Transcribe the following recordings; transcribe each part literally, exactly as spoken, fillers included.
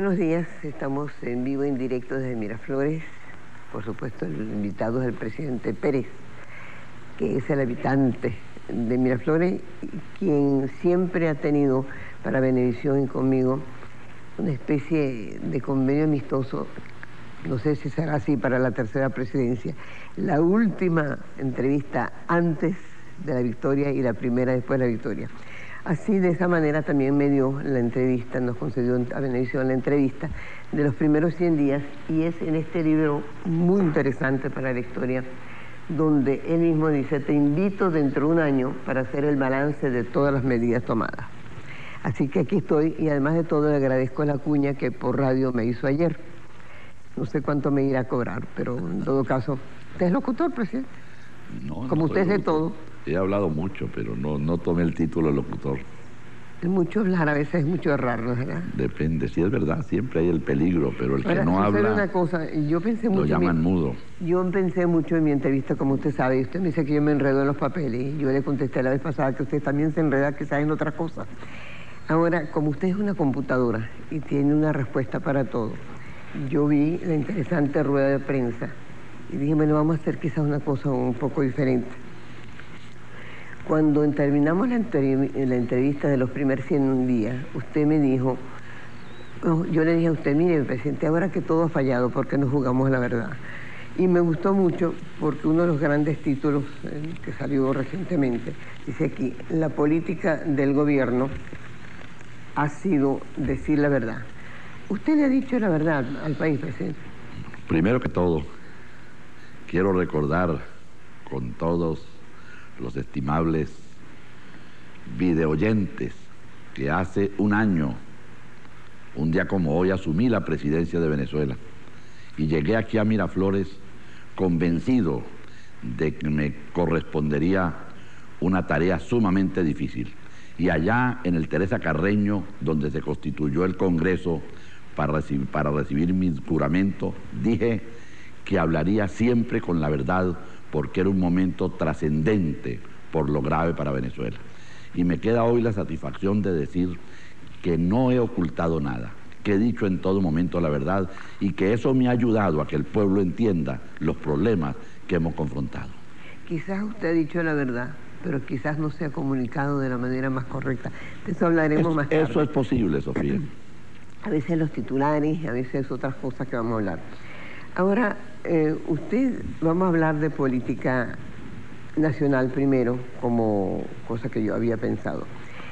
buenos días. Estamos en vivo, en directo desde Miraflores. Por supuesto, el invitado es el presidente Pérez, que es el habitante de Miraflores, quien siempre ha tenido para Venevisión y conmigo una especie de convenio amistoso. No sé si será así para la tercera presidencia. La última entrevista antes de la victoria y la primera después de la victoria. Así, de esa manera, también me dio la entrevista, nos concedió a Venevisión la entrevista de los primeros cien días, y es en este libro muy interesante para la historia, donde él mismo dice: te invito dentro de un año para hacer el balance de todas las medidas tomadas. Así que aquí estoy, y además de todo le agradezco la cuña que por radio me hizo ayer. No sé cuánto me irá a cobrar, pero en todo caso, ¿usted es locutor, presidente? No, Como no usted es de locutor. todo. He hablado mucho, pero no, no tomé el título de locutor. Es mucho hablar, a veces es mucho errar, ¿no es verdad? Depende, sí es verdad, siempre hay el peligro, pero el que Ahora, no sucede habla una cosa, yo pensé lo mucho llaman en mi, mudo. Yo pensé mucho en mi entrevista, como usted sabe, y usted me dice que yo me enredo en los papeles, y yo le contesté la vez pasada que usted también se enreda quizás en otras cosas. Ahora, como usted es una computadora y tiene una respuesta para todo, yo vi la interesante rueda de prensa y dije, bueno, vamos a hacer quizás una cosa un poco diferente. Cuando terminamos la, la entrevista de los primeros cien días, usted me dijo, oh, yo le dije a usted, mire, presidente, ahora que todo ha fallado, ¿por qué no jugamos a la verdad? Y me gustó mucho porque uno de los grandes títulos eh, que salió recientemente, dice aquí, la política del gobierno ha sido decir la verdad. ¿Usted le ha dicho la verdad al país, presidente? Primero que todo, quiero recordar con todos los estimables videoyentes que hace un año, un día como hoy, asumí la presidencia de Venezuela y llegué aquí a Miraflores convencido de que me correspondería una tarea sumamente difícil. Y allá en el Teresa Carreño, donde se constituyó el Congreso para recibir, para recibir mi juramento, dije que hablaría siempre con la verdad, porque era un momento trascendente por lo grave para Venezuela. Y me queda hoy la satisfacción de decir que no he ocultado nada, que he dicho en todo momento la verdad, y que eso me ha ayudado a que el pueblo entienda los problemas que hemos confrontado. Quizás usted ha dicho la verdad, pero quizás no se ha comunicado de la manera más correcta. De eso hablaremos Es, más tarde. Eso es posible, Sofía. A veces los titulares, a veces otras cosas que vamos a hablar. Ahora, eh, usted, vamos a hablar de política nacional primero, como cosa que yo había pensado.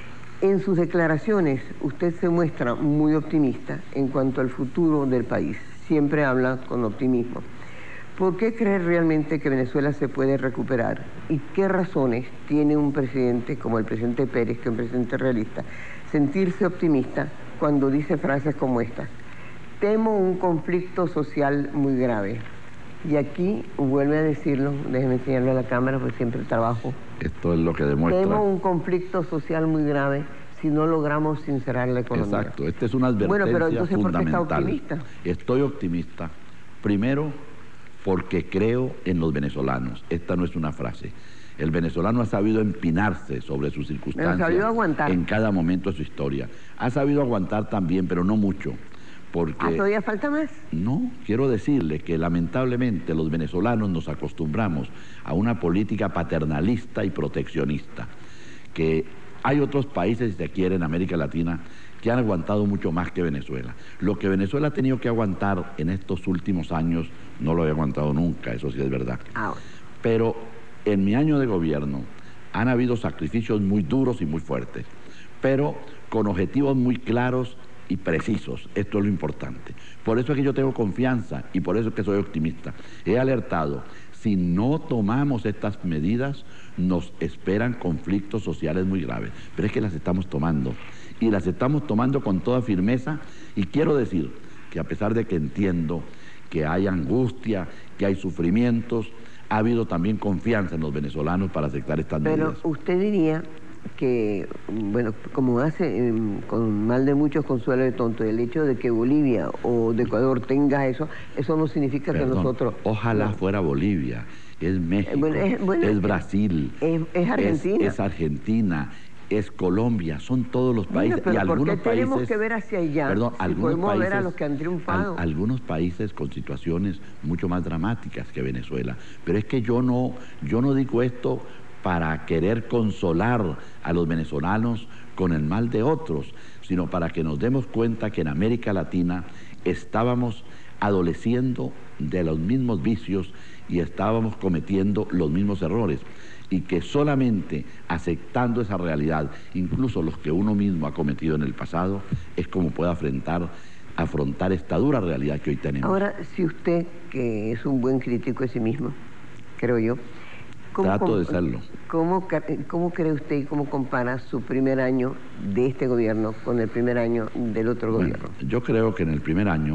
En sus declaraciones, usted se muestra muy optimista en cuanto al futuro del país. Siempre habla con optimismo. ¿Por qué cree realmente que Venezuela se puede recuperar? ¿Y qué razones tiene un presidente como el presidente Pérez, que es un presidente realista, sentirse optimista cuando dice frases como esta? Temo un conflicto social muy grave. Y aquí vuelve a decirlo, déjeme enseñarlo a la cámara porque siempre trabajo. Esto es lo que demuestra. Temo un conflicto social muy grave si no logramos sincerar la economía. Exacto, esta es una advertencia bueno, pero entonces, fundamental. ¿por qué está optimista? Estoy optimista, primero porque creo en los venezolanos. Esta no es una frase. El venezolano ha sabido empinarse sobre sus circunstancias. Pero sabido aguantar. En cada momento de su historia. Ha sabido aguantar también, pero no mucho. Porque, ¿Ah, todavía falta más? No, quiero decirle que lamentablemente los venezolanos nos acostumbramos a una política paternalista y proteccionista, que hay otros países, si se quiere, en América Latina, que han aguantado mucho más que Venezuela. Lo que Venezuela ha tenido que aguantar en estos últimos años, no lo había aguantado nunca, eso sí es verdad. Ah. Pero en mi año de gobierno han habido sacrificios muy duros y muy fuertes, pero con objetivos muy claros y precisos. Esto es lo importante. Por eso es que yo tengo confianza y por eso es que soy optimista. He alertado, si no tomamos estas medidas, nos esperan conflictos sociales muy graves. Pero es que las estamos tomando. Y las estamos tomando con toda firmeza. Y quiero decir que a pesar de que entiendo que hay angustia, que hay sufrimientos, ha habido también confianza en los venezolanos para aceptar estas Pero medidas. Pero usted diría que, bueno, como hace eh, con mal de muchos consuelo de tonto, el hecho de que Bolivia o de Ecuador tenga eso, eso no significa Perdón, que nosotros... Ojalá no. fuera Bolivia, es México, bueno, es, bueno, es Brasil, es, es Argentina. Es, es Argentina, es Colombia, son todos los países. Mira, pero y ¿por algunos qué tenemos países, que ver hacia allá? perdón, si algunos podemos países, ver a los que han triunfado. Al, algunos países con situaciones mucho más dramáticas que Venezuela. Pero es que yo no, yo no digo esto para querer consolar a los venezolanos con el mal de otros, sino para que nos demos cuenta que en América Latina estábamos adoleciendo de los mismos vicios y estábamos cometiendo los mismos errores, y que solamente aceptando esa realidad, incluso los que uno mismo ha cometido en el pasado, es como puede afrontar, afrontar esta dura realidad que hoy tenemos. Ahora, si usted, que es un buen crítico de sí mismo, creo yo, ¿cómo, Trato cómo, de serlo. ¿cómo, ¿Cómo cree usted y cómo compara su primer año de este gobierno con el primer año del otro Bueno, gobierno? yo creo que en el primer año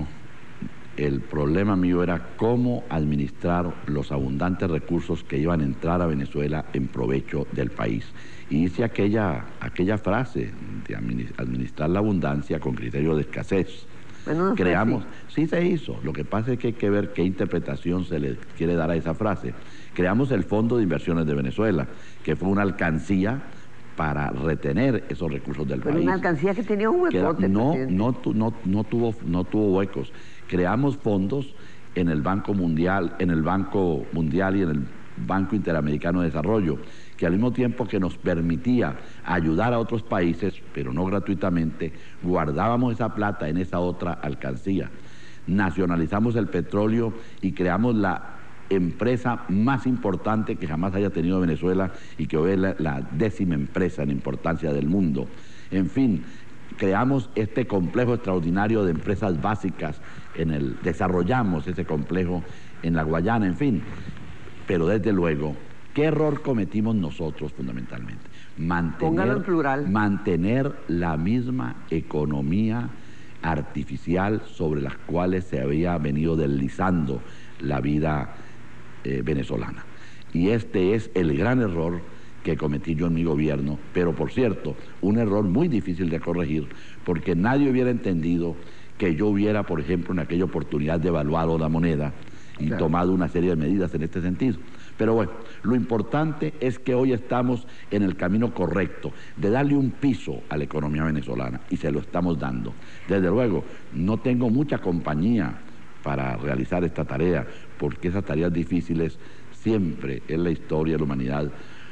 el problema mío era cómo administrar los abundantes recursos que iban a entrar a Venezuela en provecho del país. Y hice aquella, aquella frase de administrar la abundancia con criterio de escasez. Bueno, no Creamos, sí se hizo, lo que pasa es que hay que ver qué interpretación se le quiere dar a esa frase. Creamos el Fondo de Inversiones de Venezuela, que fue una alcancía para retener esos recursos del Pero país. una alcancía que tenía un huecote. No, presidente. no, tu, no, no, tuvo, no tuvo huecos. Creamos fondos en el Banco Mundial, en el Banco Mundial y en el Banco Interamericano de Desarrollo, que al mismo tiempo que nos permitía ayudar a otros países, pero no gratuitamente, guardábamos esa plata en esa otra alcancía. Nacionalizamos el petróleo y creamos la empresa más importante que jamás haya tenido Venezuela y que hoy es la, la décima empresa en importancia del mundo. En fin, creamos este complejo extraordinario de empresas básicas, en el, desarrollamos ese complejo en la Guayana, en fin. Pero desde luego, ¿qué error cometimos nosotros fundamentalmente? Póngalo en plural. Mantener, mantener la misma economía artificial sobre las cuales se había venido deslizando la vida eh, venezolana. Y este es el gran error que cometí yo en mi gobierno, pero por cierto, un error muy difícil de corregir, porque nadie hubiera entendido que yo hubiera, por ejemplo, en aquella oportunidad devaluado la moneda y Claro. tomado una serie de medidas en este sentido. Pero bueno, lo importante es que hoy estamos en el camino correcto de darle un piso a la economía venezolana, y se lo estamos dando. Desde luego, no tengo mucha compañía para realizar esta tarea, porque esas tareas difíciles siempre en la historia de la humanidad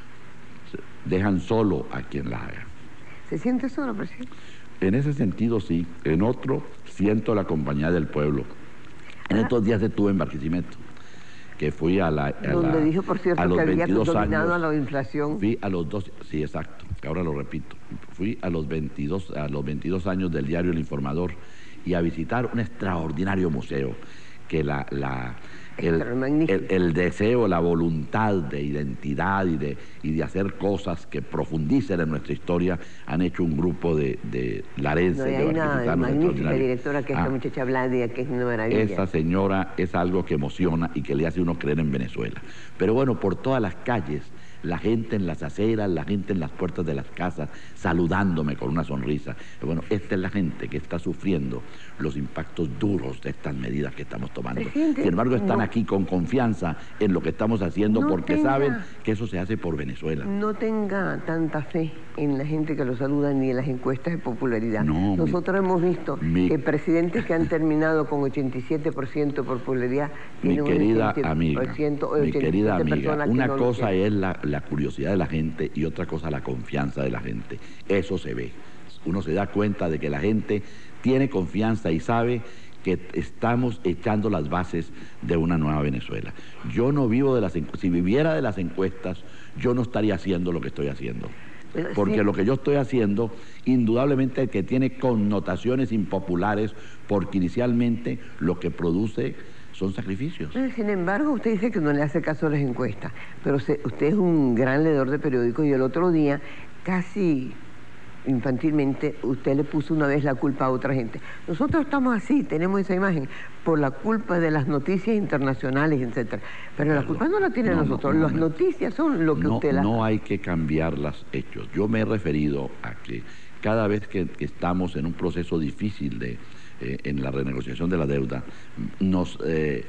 dejan solo a quien las haga. ¿Se siente solo, presidente? En ese sentido sí, en otro siento la compañía del pueblo. En estos días estuve en Barquisimeto, que fui a la... A Donde la, dijo, por cierto, a los que había veintidós dominado años, a la inflación. Fui a los dos, sí, exacto, ahora lo repito. Fui a los veintidós, a los veintidós años del diario El Informador y a visitar un extraordinario museo que la... la El, el, el deseo, la voluntad de identidad y de, y de hacer cosas que profundicen en nuestra historia han hecho un grupo de, de larenses. No, y hay una magnífica directora que es esta ah, muchacha Bladia, que es una maravilla. Esa señora es algo que emociona y que le hace uno creer en Venezuela. Pero bueno, por todas las calles, la gente en las aceras, la gente en las puertas de las casas, saludándome con una sonrisa. Bueno, esta es la gente que está sufriendo los impactos duros de estas medidas que estamos tomando. Presidente, sin embargo, están no, aquí con confianza en lo que estamos haciendo no porque tenga, saben que eso se hace por Venezuela. No tenga tanta fe en la gente que lo saluda ni en las encuestas de popularidad. No, Nosotros mi, hemos visto mi, que presidentes que han terminado con ochenta y siete por ciento de popularidad mi querida amiga, mi querida amiga, una no cosa es la, la curiosidad de la gente y otra cosa la confianza de la gente. Eso se ve. Uno se da cuenta de que la gente tiene confianza y sabe que estamos echando las bases de una nueva Venezuela. Yo no vivo de las encuestas. Si viviera de las encuestas, yo no estaría haciendo lo que estoy haciendo. Porque sí, lo que yo estoy haciendo, indudablemente que tiene connotaciones impopulares, porque inicialmente lo que produce son sacrificios. Sin embargo, usted dice que no le hace caso a las encuestas, pero se, usted es un gran leedor de periódicos y el otro día, casi infantilmente, usted le puso una vez la culpa a otra gente. Nosotros estamos así, tenemos esa imagen, por la culpa de las noticias internacionales, etcétera. Pero claro, la culpa no la tienen no, nosotros, no, no, las noticias son lo que no, usted las... No hay que cambiar los hechos. Yo me he referido a que cada vez que, que estamos en un proceso difícil de... Eh, en la renegociación de la deuda, nos eh,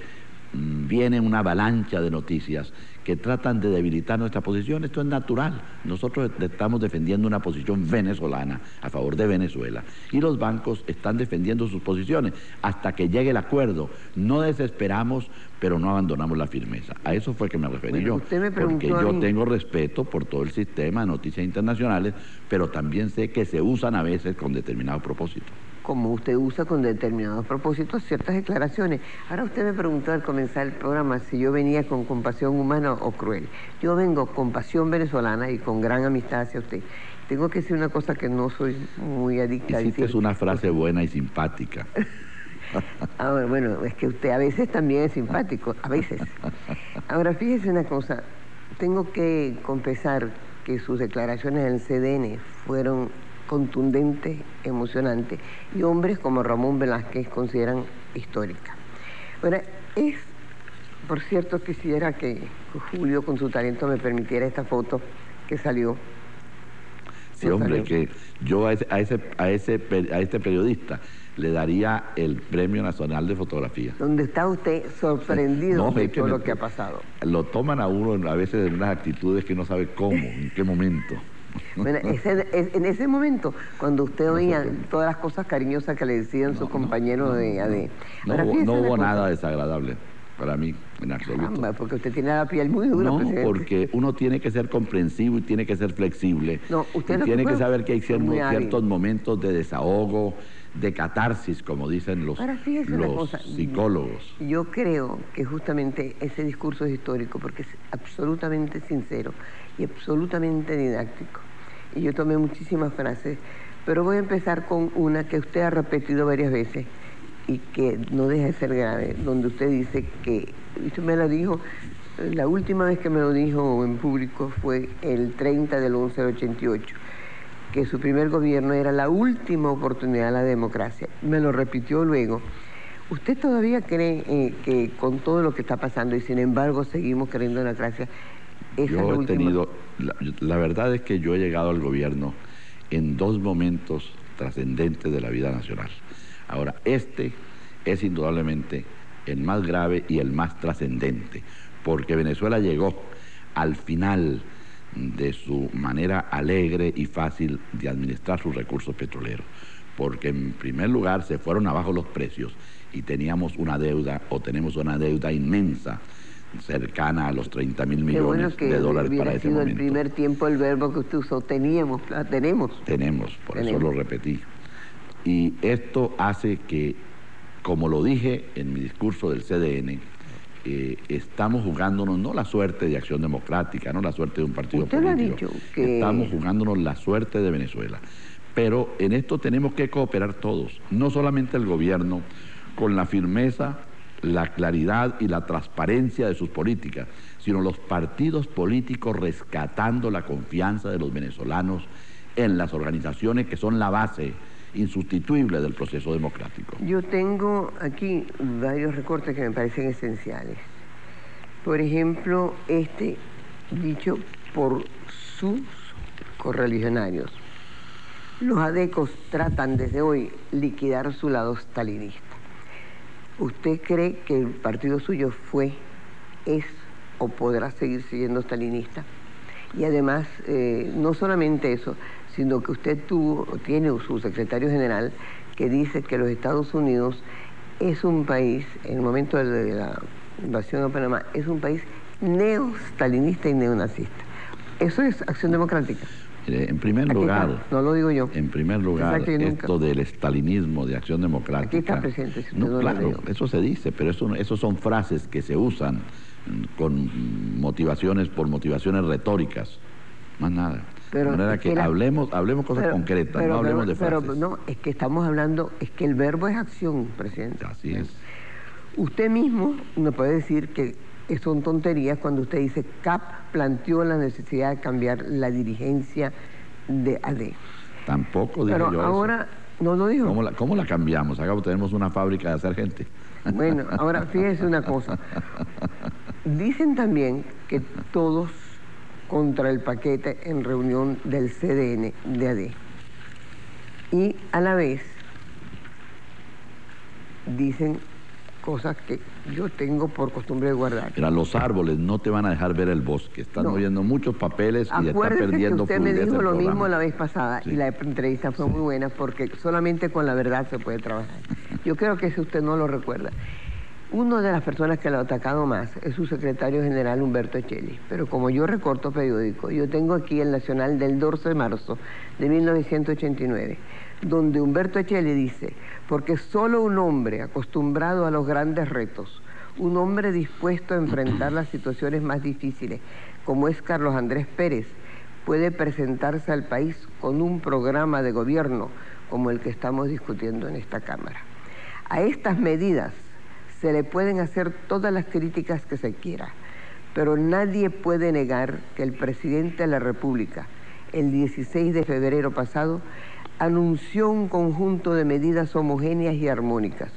viene una avalancha de noticias que tratan de debilitar nuestra posición. Esto es natural. Nosotros estamos defendiendo una posición venezolana a favor de Venezuela y los bancos están defendiendo sus posiciones hasta que llegue el acuerdo. No desesperamos, pero no abandonamos la firmeza. A eso fue que me referí bueno, yo, usted me porque yo mí... tengo respeto por todo el sistema de noticias internacionales, pero también sé que se usan a veces con determinados propósitos. Como usted usa con determinados propósitos ciertas declaraciones. Ahora usted me preguntó al comenzar el programa si yo venía con compasión humana o cruel. Yo vengo con pasión venezolana y con gran amistad hacia usted. Tengo que decir una cosa que no soy muy adicta a decir. Hiciste una frase buena y simpática. Ahora, bueno, es que usted a veces también es simpático, a veces. Ahora, fíjese una cosa, tengo que confesar que sus declaraciones en el C D N fueron contundentes, emocionantes, y hombres como Ramón Velázquez consideran histórica. Ahora, es, por cierto, quisiera que Julio con su talento me permitiera esta foto que salió. Sí, hombre, que yo a ese, a ese, a ese, a este periodista le daría el Premio Nacional de Fotografía. ¿Dónde está usted sorprendido no, de es que todo me, lo que ha pasado? Lo toman a uno a veces en unas actitudes que no sabe cómo, en qué momento. Bueno, ese, es, en ese momento, cuando usted oía no todas las cosas cariñosas que le decían no, sus compañeros no, no, de A D. No, Ahora, no, no hubo nada desagradable para mí, en absoluto. Caramba, porque usted tiene la piel muy dura, No, presidente. porque uno tiene que ser comprensivo y tiene que ser flexible. No, usted y no tiene puede, que saber que hay ciertos, ciertos hábil. momentos de desahogo, de catarsis, como dicen los, Ahora, los cosa, psicólogos. Yo creo que justamente ese discurso es histórico porque es absolutamente sincero y absolutamente didáctico. Y yo tomé muchísimas frases, pero voy a empezar con una que usted ha repetido varias veces y que no deja de ser grave, donde usted dice que, usted me la dijo, la última vez que me lo dijo en público fue el treinta del once del ochenta y ocho, que su primer gobierno era la última oportunidad de la democracia. Me lo repitió luego. ¿Usted todavía cree eh, que con todo lo que está pasando y sin embargo seguimos creyendo en la democracia? Yo he tenido, la, la verdad es que yo he llegado al gobierno en dos momentos trascendentes de la vida nacional. Ahora, este es indudablemente el más grave y el más trascendente, porque Venezuela llegó al final de su manera alegre y fácil de administrar sus recursos petroleros, porque en primer lugar se fueron abajo los precios y teníamos una deuda, o tenemos una deuda inmensa, cercana a los treinta mil millones bueno de dólares para ese sido momento. El primer tiempo el verbo que usted usó, teníamos, tenemos. Tenemos, por tenemos. eso lo repetí. Y esto hace que, como lo dije en mi discurso del C D N, eh, estamos jugándonos no la suerte de Acción Democrática, no la suerte de un partido usted político. Lo ha dicho que... Estamos jugándonos la suerte de Venezuela. Pero en esto tenemos que cooperar todos, no solamente el gobierno, con la firmeza, la claridad y la transparencia de sus políticas, sino los partidos políticos rescatando la confianza de los venezolanos en las organizaciones que son la base insustituible del proceso democrático. Yo tengo aquí varios recortes que me parecen esenciales. Por ejemplo, este dicho por sus correligionarios. Los adecos tratan desde hoy liquidar su lado stalinista. ¿Usted cree que el partido suyo fue, es o podrá seguir siendo stalinista? Y además, eh, no solamente eso, sino que usted tuvo, tiene su secretario general que dice que los Estados Unidos es un país, en el momento de la invasión a Panamá, es un país neo-stalinista y neonazista. ¿Eso es Acción Democrática? En primer Aquí lugar, está, no lo digo yo. En primer lugar, esto del estalinismo de Acción Democrática. Aquí está presente. Si no, no claro, eso se dice, pero eso, eso son frases que se usan con motivaciones, por motivaciones retóricas, más nada. Pero de manera es que, que la, hablemos, hablemos cosas pero, concretas, pero, no hablemos pero, de frases. Pero no, es que estamos hablando, es que el verbo es acción, presidente. Así es. Usted mismo me puede decir que son tonterías cuando usted dice C A P planteó la necesidad de cambiar la dirigencia de A D. Tampoco dije pero yo ahora, eso. no lo dijo. ¿Cómo la, cómo la cambiamos? Acá tenemos una fábrica de hacer gente. Bueno, ahora fíjese una cosa. Dicen también que todos contra el paquete en reunión del C D N de A D. Y a la vez dicen cosas que yo tengo por costumbre de guardar. Mira, los árboles no te van a dejar ver el bosque. Están No. moviendo muchos papeles y está perdiendo que usted me fluidez dijo el lo programa. mismo la vez pasada, Sí. y la entrevista fue Sí. muy buena porque solamente con la verdad se puede trabajar. Yo creo que eso usted no lo recuerda. Una de las personas que lo ha atacado más es su secretario general Humberto Echelli, pero como yo recorto periódico, yo tengo aquí el Nacional del doce de marzo de mil novecientos ochenta y nueve, donde Humberto Echelli dice: porque solo un hombre acostumbrado a los grandes retos, un hombre dispuesto a enfrentar las situaciones más difíciles, como es Carlos Andrés Pérez, puede presentarse al país con un programa de gobierno como el que estamos discutiendo en esta Cámara. A estas medidas se le pueden hacer todas las críticas que se quiera, pero nadie puede negar que el presidente de la República, el dieciséis de febrero pasado, anunció un conjunto de medidas homogéneas y armónicas.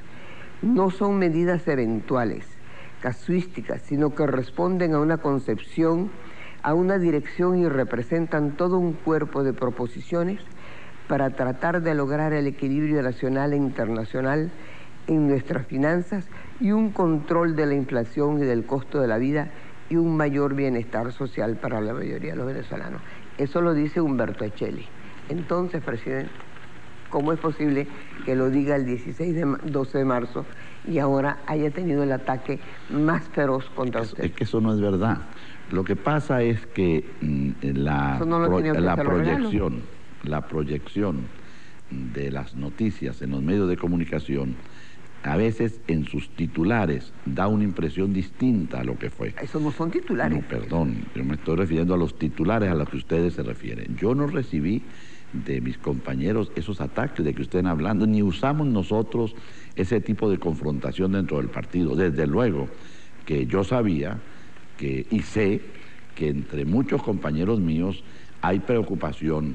No son medidas eventuales, casuísticas, sino que responden a una concepción, a una dirección y representan todo un cuerpo de proposiciones para tratar de lograr el equilibrio nacional e internacional en nuestras finanzas y un control de la inflación y del costo de la vida y un mayor bienestar social para la mayoría de los venezolanos. Eso lo dice Humberto Echelli. Entonces, presidente, ¿cómo es posible que lo diga el dieciséis de doce de marzo y ahora haya tenido el ataque más feroz contra usted? Es que eso no es verdad. Lo que pasa es que mm, la, no pro, la que proyección, la proyección de las noticias en los medios de comunicación a veces en sus titulares da una impresión distinta a lo que fue. Eso no son titulares. No, perdón, yo me estoy refiriendo a los titulares a los que ustedes se refieren. Yo no recibí de mis compañeros esos ataques de que ustedes están hablando, ni usamos nosotros ese tipo de confrontación dentro del partido. Desde luego que yo sabía que, y sé que entre muchos compañeros míos hay preocupación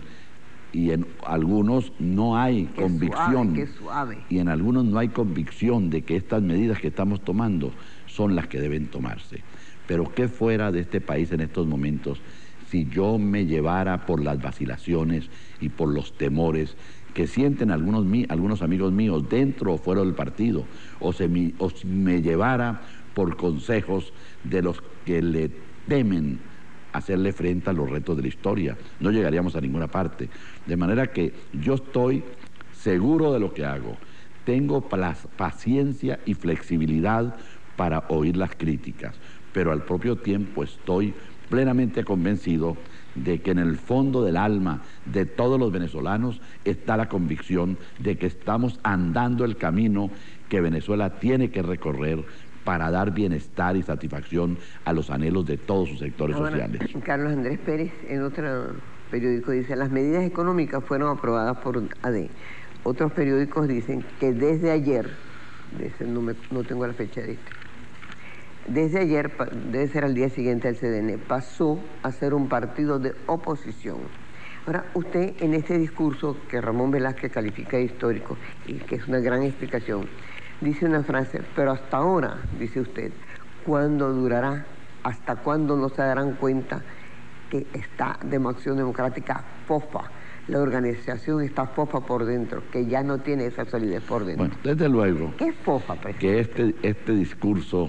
y en algunos no hay qué convicción, suave, qué suave. y en algunos no hay convicción de que estas medidas que estamos tomando son las que deben tomarse. Pero ¿qué fuera de este país en estos momentos si yo me llevara por las vacilaciones y por los temores que sienten algunos, algunos amigos míos dentro o fuera del partido, o, se me, o si me llevara por consejos de los que le temen hacerle frente a los retos de la historia? No llegaríamos a ninguna parte. De manera que yo estoy seguro de lo que hago. Tengo paciencia y flexibilidad para oír las críticas, pero al propio tiempo estoy plenamente convencido de que en el fondo del alma de todos los venezolanos está la convicción de que estamos andando el camino que Venezuela tiene que recorrer para dar bienestar y satisfacción a los anhelos de todos sus sectores Ahora, sociales. Carlos Andrés Pérez, en otro periódico, dice: las medidas económicas fueron aprobadas por A D. Otros periódicos dicen que desde ayer, desde, no, me, no tengo la fecha de este, desde ayer, debe ser al día siguiente del C D N, pasó a ser un partido de oposición. Ahora, usted en este discurso que Ramón Velázquez califica de histórico y que es una gran explicación, dice una frase: pero hasta ahora, dice usted, ¿cuándo durará? ¿Hasta cuándo no se darán cuenta que está Acción Democrática fofa? La organización está fofa por dentro, que ya no tiene esa solidez por dentro. Bueno, desde luego ¿Qué es fofa, presidente? que este, este discurso,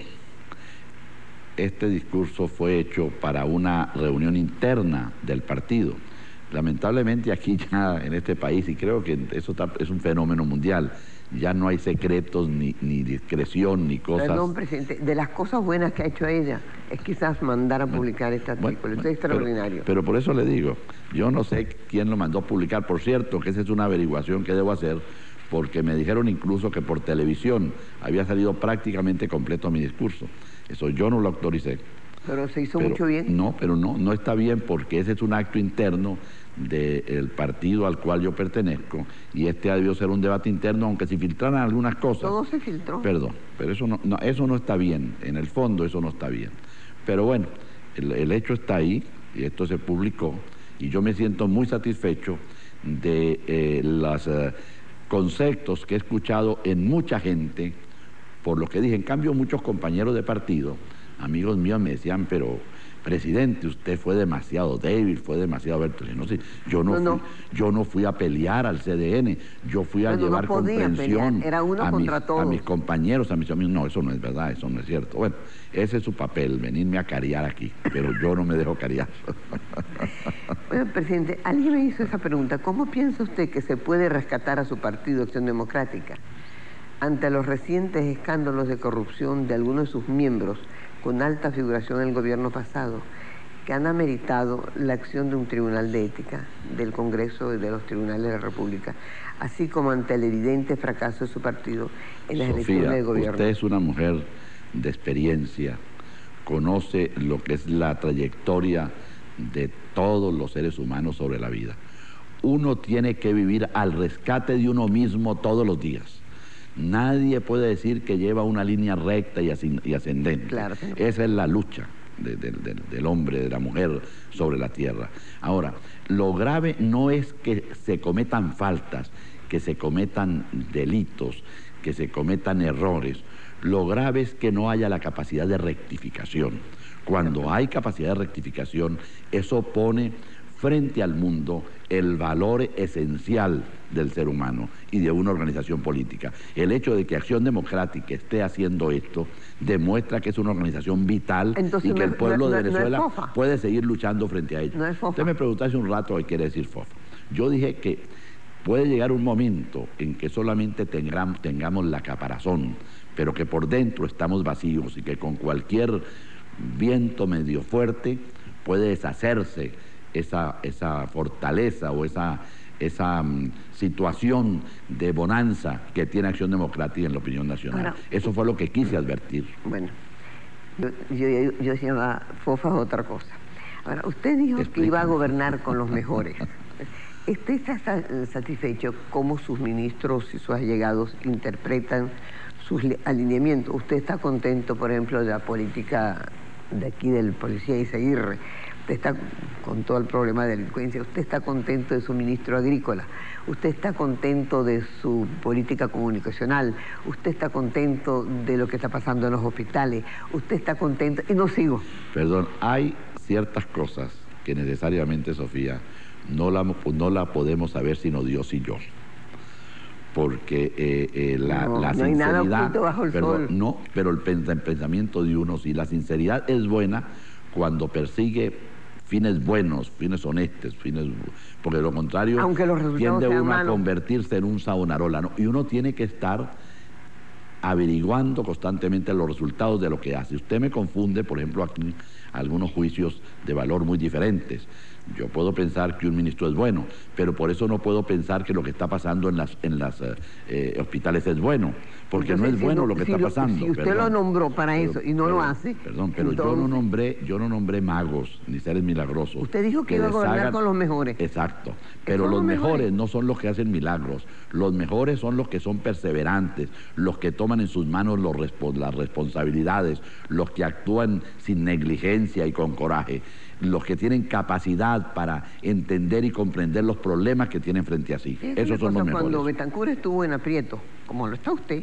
este discurso fue hecho para una reunión interna del partido. Lamentablemente aquí ya en este país, y creo que eso está, es un fenómeno mundial, ya no hay secretos, ni, ni discreción, ni cosas... Perdón, presidente, de las cosas buenas que ha hecho ella es quizás mandar a publicar este artículo. Bueno, Esto es extraordinario. Pero, pero por eso le digo, yo no sé quién lo mandó a publicar. Por cierto, que esa es una averiguación que debo hacer, porque me dijeron incluso que por televisión había salido prácticamente completo mi discurso. Eso yo no lo autoricé. Pero se hizo Pero, mucho bien. No, pero no, no está bien, porque ese es un acto interno del partido al cual yo pertenezco, y este ha debido ser un debate interno, aunque se filtraran algunas cosas. Todo se filtró. Perdón, pero eso no, no, eso no está bien, en el fondo eso no está bien. Pero bueno, el, el hecho está ahí, y esto se publicó, y yo me siento muy satisfecho de eh, los eh, conceptos que he escuchado en mucha gente, por lo que dije. En cambio, muchos compañeros de partido, amigos míos, me decían, pero presidente, usted fue demasiado débil, fue demasiado vertiginoso. Yo no, no, fui, no. yo no fui a pelear al C D N, yo fui a Bueno, llevar no podía comprensión pelear. Era uno a, contra mis, todos. a mis compañeros, a mis amigos. No, eso no es verdad, eso no es cierto. Bueno, ese es su papel, venirme a cariar aquí, pero yo no me dejo cariar. Bueno, presidente, alguien me hizo esa pregunta. ¿Cómo piensa usted que se puede rescatar a su partido Acción Democrática ante los recientes escándalos de corrupción de algunos de sus miembros con alta figuración en el gobierno pasado, que han ameritado la acción de un tribunal de ética, del Congreso y de los tribunales de la República, así como ante el evidente fracaso de su partido en las Sofía, elecciones de gobierno? Usted es una mujer de experiencia, conoce lo que es la trayectoria de todos los seres humanos sobre la vida. Uno tiene que vivir al rescate de uno mismo todos los días. Nadie puede decir que lleva una línea recta y ascendente. Claro, sí. Esa es la lucha de, de, de, del hombre, de la mujer sobre la tierra. Ahora, lo grave no es que se cometan faltas, que se cometan delitos, que se cometan errores. Lo grave es que no haya la capacidad de rectificación. Cuando hay capacidad de rectificación, eso pone frente al mundo el valor esencial del ser humano y de una organización política. El hecho de que Acción Democrática esté haciendo esto demuestra que es una organización vital. Entonces, y que no, el pueblo no, de Venezuela no es puede seguir luchando frente a ella. No es fofa. Usted me preguntó hace un rato qué quiere decir fofa. Yo dije que puede llegar un momento en que solamente tengamos, tengamos la caparazón, pero que por dentro estamos vacíos y que con cualquier viento medio fuerte puede deshacerse esa, esa fortaleza o esa, esa um, situación de bonanza que tiene Acción Democrática en la opinión nacional. Ahora, eso fue lo que quise advertir. Bueno, yo, yo, yo, yo decía, fofa es otra cosa. Ahora, usted dijo Explícame. que iba a gobernar con los mejores. ¿Usted está satisfecho cómo sus ministros y sus allegados interpretan sus alineamientos? ¿Usted está contento, por ejemplo, de la política de aquí del policía Izaguirre? ¿Usted está con todo el problema de delincuencia? ¿Usted está contento de su ministro agrícola? ¿Usted está contento de su política comunicacional? ¿Usted está contento de lo que está pasando en los hospitales? ¿Usted está contento? Y no sigo. Perdón, hay ciertas cosas que necesariamente, Sofía, no la, no la podemos saber sino Dios y yo. Porque eh, eh, la, no, la no sinceridad... hay nada oculto bajo el perdón, sol. No, pero el pensamiento de uno, sí, la sinceridad es buena cuando persigue fines buenos, fines honestos, fines... Porque de lo contrario, aunque los resultados tiende sean uno malos, a convertirse en un sabonarola, ¿no? Y uno tiene que estar averiguando constantemente los resultados de lo que hace. Usted me confunde, por ejemplo, aquí algunos juicios de valor muy diferentes. Yo puedo pensar que un ministro es bueno, pero por eso no puedo pensar que lo que está pasando en las en las eh, hospitales es bueno, porque entonces, no es bueno si no, lo que si está pasando. Si usted perdón, lo nombró para pero, eso y no pero, lo hace... Perdón, pero entonces, yo no nombré yo no nombré magos ni seres milagrosos. Usted dijo que, que iba a gobernar hagan, con los mejores. Exacto, pero los, los mejores, mejores no son los que hacen milagros. Los mejores son los que son perseverantes, los que toman en sus manos los, las responsabilidades, los que actúan sin negligencia y con coraje, los que tienen capacidad para entender y comprender los problemas que tienen frente a sí. Fíjate Esos son cosa, los mejores. Cuando Betancur estuvo en aprieto, como lo está usted,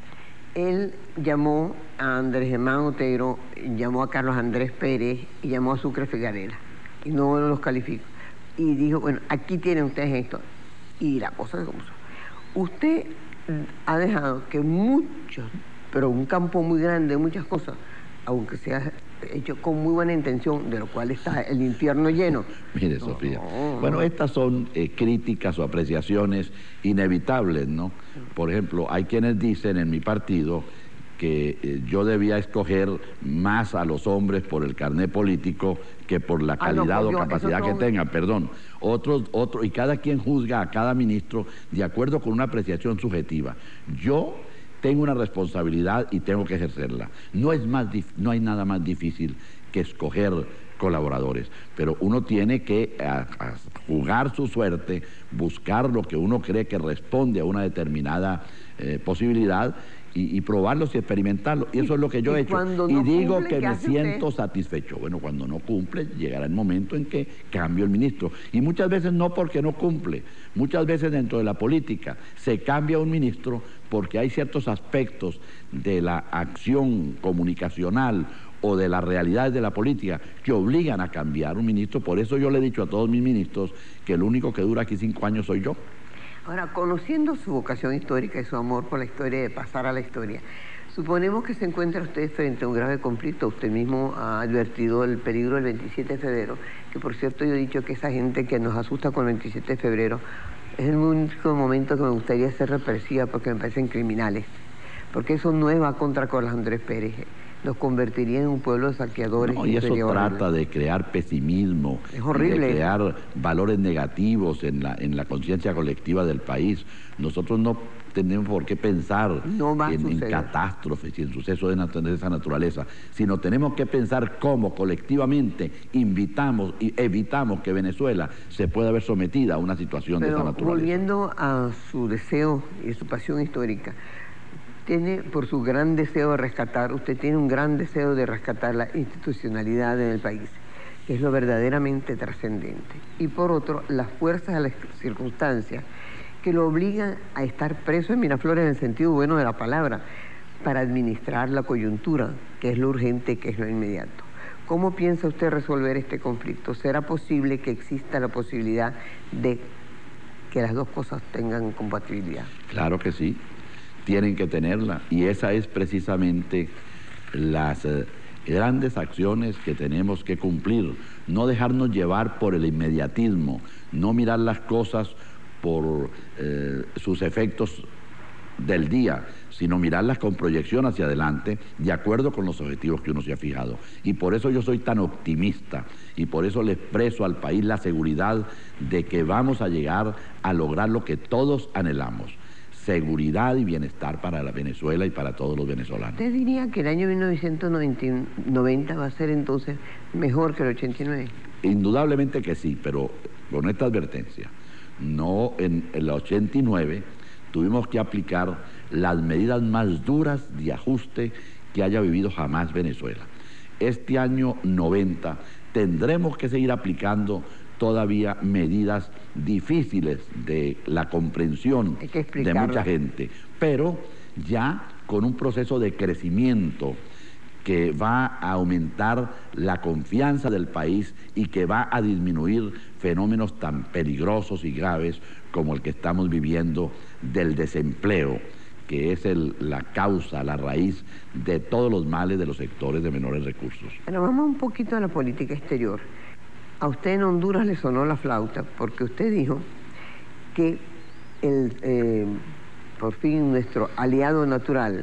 él llamó a Andrés Germán Otero, llamó a Carlos Andrés Pérez y llamó a Sucre Figarela. Y no los calificó. Y dijo, bueno, aquí tienen ustedes esto. Y la cosa es como son. Usted ha dejado que muchos, pero un campo muy grande, muchas cosas, aunque sea hecho con muy buena intención, de lo cual está el infierno lleno. Mire, no, Sofía, no, bueno, no. estas son eh, críticas o apreciaciones inevitables, ¿no? Por ejemplo, hay quienes dicen en mi partido que eh, yo debía escoger más a los hombres por el carnet político que por la calidad ah, no, pues o capacidad que tengan, perdón. Otros, otro, y cada quien juzga a cada ministro de acuerdo con una apreciación subjetiva. Yo tengo una responsabilidad y tengo que ejercerla. No es más, no hay nada más difícil que escoger colaboradores, pero uno tiene que a, a jugar su suerte, buscar lo que uno cree que responde a una determinada eh, posibilidad y, y probarlos y experimentarlos. Y eso es lo que yo he hecho. No y digo cumple, que me siento usted? satisfecho. Bueno, cuando no cumple, llegará el momento en que cambio el ministro. Y muchas veces no porque no cumple. Muchas veces dentro de la política se cambia un ministro porque hay ciertos aspectos de la acción comunicacional o de las realidades de la política que obligan a cambiar un ministro. Por eso yo le he dicho a todos mis ministros que el único que dura aquí cinco años soy yo. Ahora, conociendo su vocación histórica y su amor por la historia, de pasar a la historia, suponemos que se encuentra usted frente a un grave conflicto. Usted mismo ha advertido el peligro del veintisiete de febrero, que por cierto yo he dicho que esa gente que nos asusta con el veintisiete de febrero es el único momento que me gustaría ser represiva, porque me parecen criminales, porque eso no va contra Carlos Andrés Pérez, nos convertiría en un pueblo de saqueadores. No, y eso trata de crear pesimismo, es horrible, de crear valores negativos en la, en la conciencia colectiva del país. Nosotros no tenemos por qué pensar no en, en catástrofes y en sucesos de, nat de esa naturaleza, sino tenemos que pensar cómo colectivamente invitamos y evitamos que Venezuela se pueda ver sometida a una situación Pero de esa naturaleza. Volviendo a su deseo y su pasión histórica, tiene, por su gran deseo de rescatar, usted tiene un gran deseo de rescatar la institucionalidad en el país, que es lo verdaderamente trascendente. Y por otro, las fuerzas de las circunstancias que lo obligan a estar preso en Miraflores en el sentido bueno de la palabra, para administrar la coyuntura, que es lo urgente, que es lo inmediato. ¿Cómo piensa usted resolver este conflicto? ¿Será posible que exista la posibilidad de que las dos cosas tengan compatibilidad? Claro que sí. Tienen que tenerla, y esa es precisamente las eh, grandes acciones que tenemos que cumplir. No dejarnos llevar por el inmediatismo, no mirar las cosas por eh, sus efectos del día, sino mirarlas con proyección hacia adelante, de acuerdo con los objetivos que uno se ha fijado. Y por eso yo soy tan optimista, y por eso le expreso al país la seguridad de que vamos a llegar a lograr lo que todos anhelamos: seguridad y bienestar para la Venezuela y para todos los venezolanos. ¿Usted diría que el año mil novecientos noventa va a ser entonces mejor que el ochenta y nueve? Indudablemente que sí, pero con esta advertencia. No, en el ochenta y nueve tuvimos que aplicar las medidas más duras de ajuste que haya vivido jamás Venezuela. Este año noventa tendremos que seguir aplicando todavía medidas difíciles de la comprensión de mucha gente, pero ya con un proceso de crecimiento que va a aumentar la confianza del país y que va a disminuir fenómenos tan peligrosos y graves como el que estamos viviendo del desempleo, que es el, la causa, la raíz de todos los males de los sectores de menores recursos. Pero vamos un poquito a la política exterior. A usted en Honduras le sonó la flauta porque usted dijo que el, eh, por fin nuestro aliado natural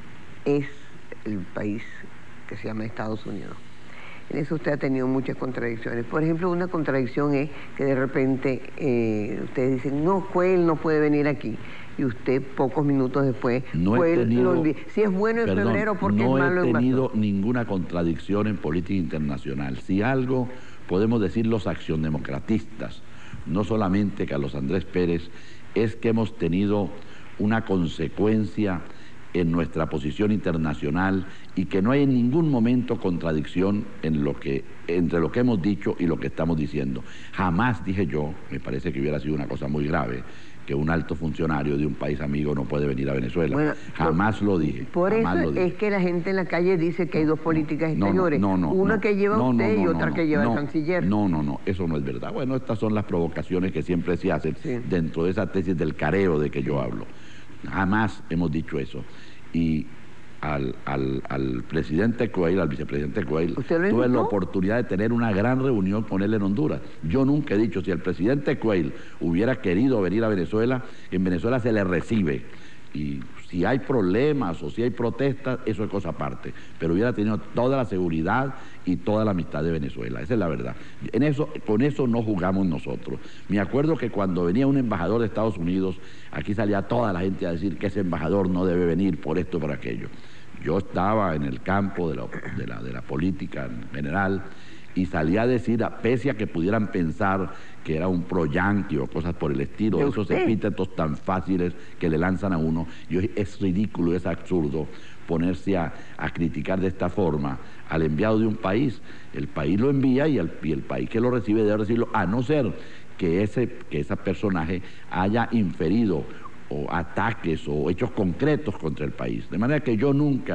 es el país que se llama Estados Unidos. En eso usted ha tenido muchas contradicciones. Por ejemplo, una contradicción es que de repente eh, ustedes dicen, no, Cuel no puede venir aquí. Y usted pocos minutos después, no he tenido, lo si es bueno en perdón, febrero, ¿por qué no es malo en marzo? No he tenido ninguna contradicción en política internacional. Si algo podemos decir los acciondemocratistas, no solamente Carlos Andrés Pérez, es que hemos tenido una consecuencia en nuestra posición internacional y que no hay en ningún momento contradicción en lo que, entre lo que hemos dicho y lo que estamos diciendo. Jamás dije yo, me parece que hubiera sido una cosa muy grave, que un alto funcionario de un país amigo no puede venir a Venezuela. Bueno, jamás por, lo dije. Por jamás eso lo dije. Es que la gente en la calle dice que hay dos políticas no, exteriores, no, no, no, una no, que lleva no, usted no, no, y otra no, que lleva no, el canciller. No, no, no, eso no es verdad. Bueno, estas son las provocaciones que siempre se hacen sí. dentro de esa tesis del careo de que yo hablo. Jamás hemos dicho eso. Y al, al, al presidente Cuellar, al vicepresidente Cuellar, tuve la oportunidad de tener una gran reunión con él en Honduras. Yo nunca he dicho, si el presidente Cuellar hubiera querido venir a Venezuela, en Venezuela se le recibe. Y si hay problemas o si hay protestas, eso es cosa aparte. Pero hubiera tenido toda la seguridad y toda la amistad de Venezuela. Esa es la verdad. En eso, con eso no jugamos nosotros. Me acuerdo que cuando venía un embajador de Estados Unidos, aquí salía toda la gente a decir que ese embajador no debe venir por esto o por aquello. Yo estaba en el campo de la, de la, de la política en general y salía a decir, a, pese a que pudieran pensar que era un pro-yanqui o cosas por el estilo, esos epítetos tan fáciles que le lanzan a uno, yo, es ridículo, es absurdo ponerse a, a criticar de esta forma al enviado de un país. El país lo envía y el, y el país que lo recibe debe recibirlo, a no ser que ese, que ese personaje haya inferido o ataques o hechos concretos contra el país. De manera que yo nunca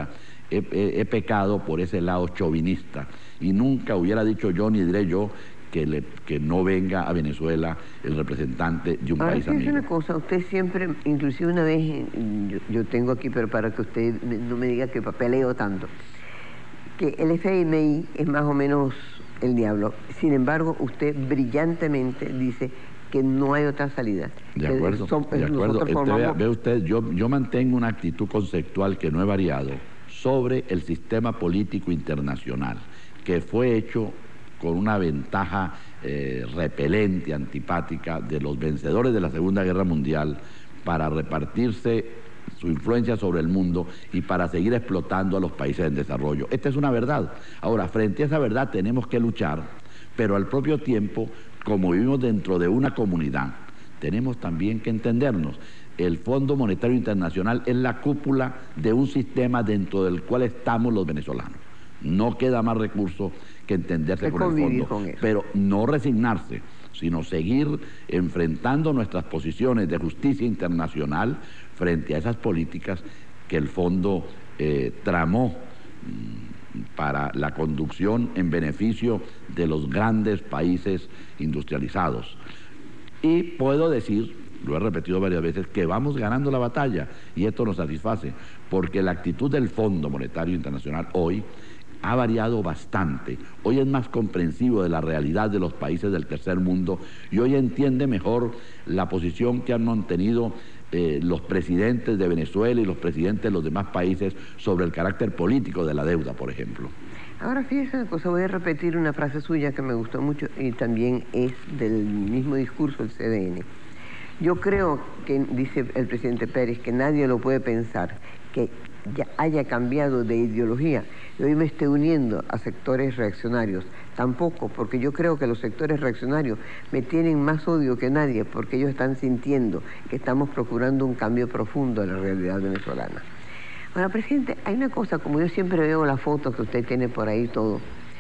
he, he, he pecado por ese lado chauvinista y nunca hubiera dicho yo ni diré yo que, le, que no venga a Venezuela el representante de un Ahora, país amigo. Ahora, una cosa, usted siempre, inclusive una vez, yo, yo tengo aquí, pero para que usted no me diga que papeleo tanto, que el F M I es más o menos el diablo. Sin embargo, usted brillantemente dice que no hay otra salida. De acuerdo, son, de acuerdo. Este, formamos... ve, ve usted, yo, yo mantengo una actitud conceptual que no he variado sobre el sistema político internacional, que fue hecho con una ventaja eh, repelente, antipática de los vencedores de la Segunda Guerra Mundial para repartirse su influencia sobre el mundo y para seguir explotando a los países en desarrollo. Esta es una verdad. Ahora, frente a esa verdad tenemos que luchar, pero al propio tiempo, como vivimos dentro de una comunidad, tenemos también que entendernos. El Fondo Monetario Internacional es la cúpula de un sistema dentro del cual estamos los venezolanos. No queda más recurso que entenderse con el fondo, con pero no resignarse, sino seguir enfrentando nuestras posiciones de justicia internacional frente a esas políticas que el fondo eh, tramó mmm, para la conducción en beneficio de los grandes países industrializados. Y puedo decir, lo he repetido varias veces, que vamos ganando la batalla y esto nos satisface, porque la actitud del Fondo Monetario Internacional hoy ha variado bastante. Hoy es más comprensivo de la realidad de los países del tercer mundo y hoy entiende mejor la posición que han mantenido eh, los presidentes de Venezuela y los presidentes de los demás países sobre el carácter político de la deuda, por ejemplo. Ahora, fíjese una cosa, voy a repetir una frase suya que me gustó mucho y también es del mismo discurso del C D N. Yo creo que, dice el presidente Pérez, que nadie lo puede pensar, que ya haya cambiado de ideología y hoy me esté uniendo a sectores reaccionarios. Tampoco, porque yo creo que los sectores reaccionarios me tienen más odio que nadie, porque ellos están sintiendo que estamos procurando un cambio profundo en la realidad venezolana. Ahora, presidente, hay una cosa, como yo siempre veo la foto que usted tiene por ahí todo,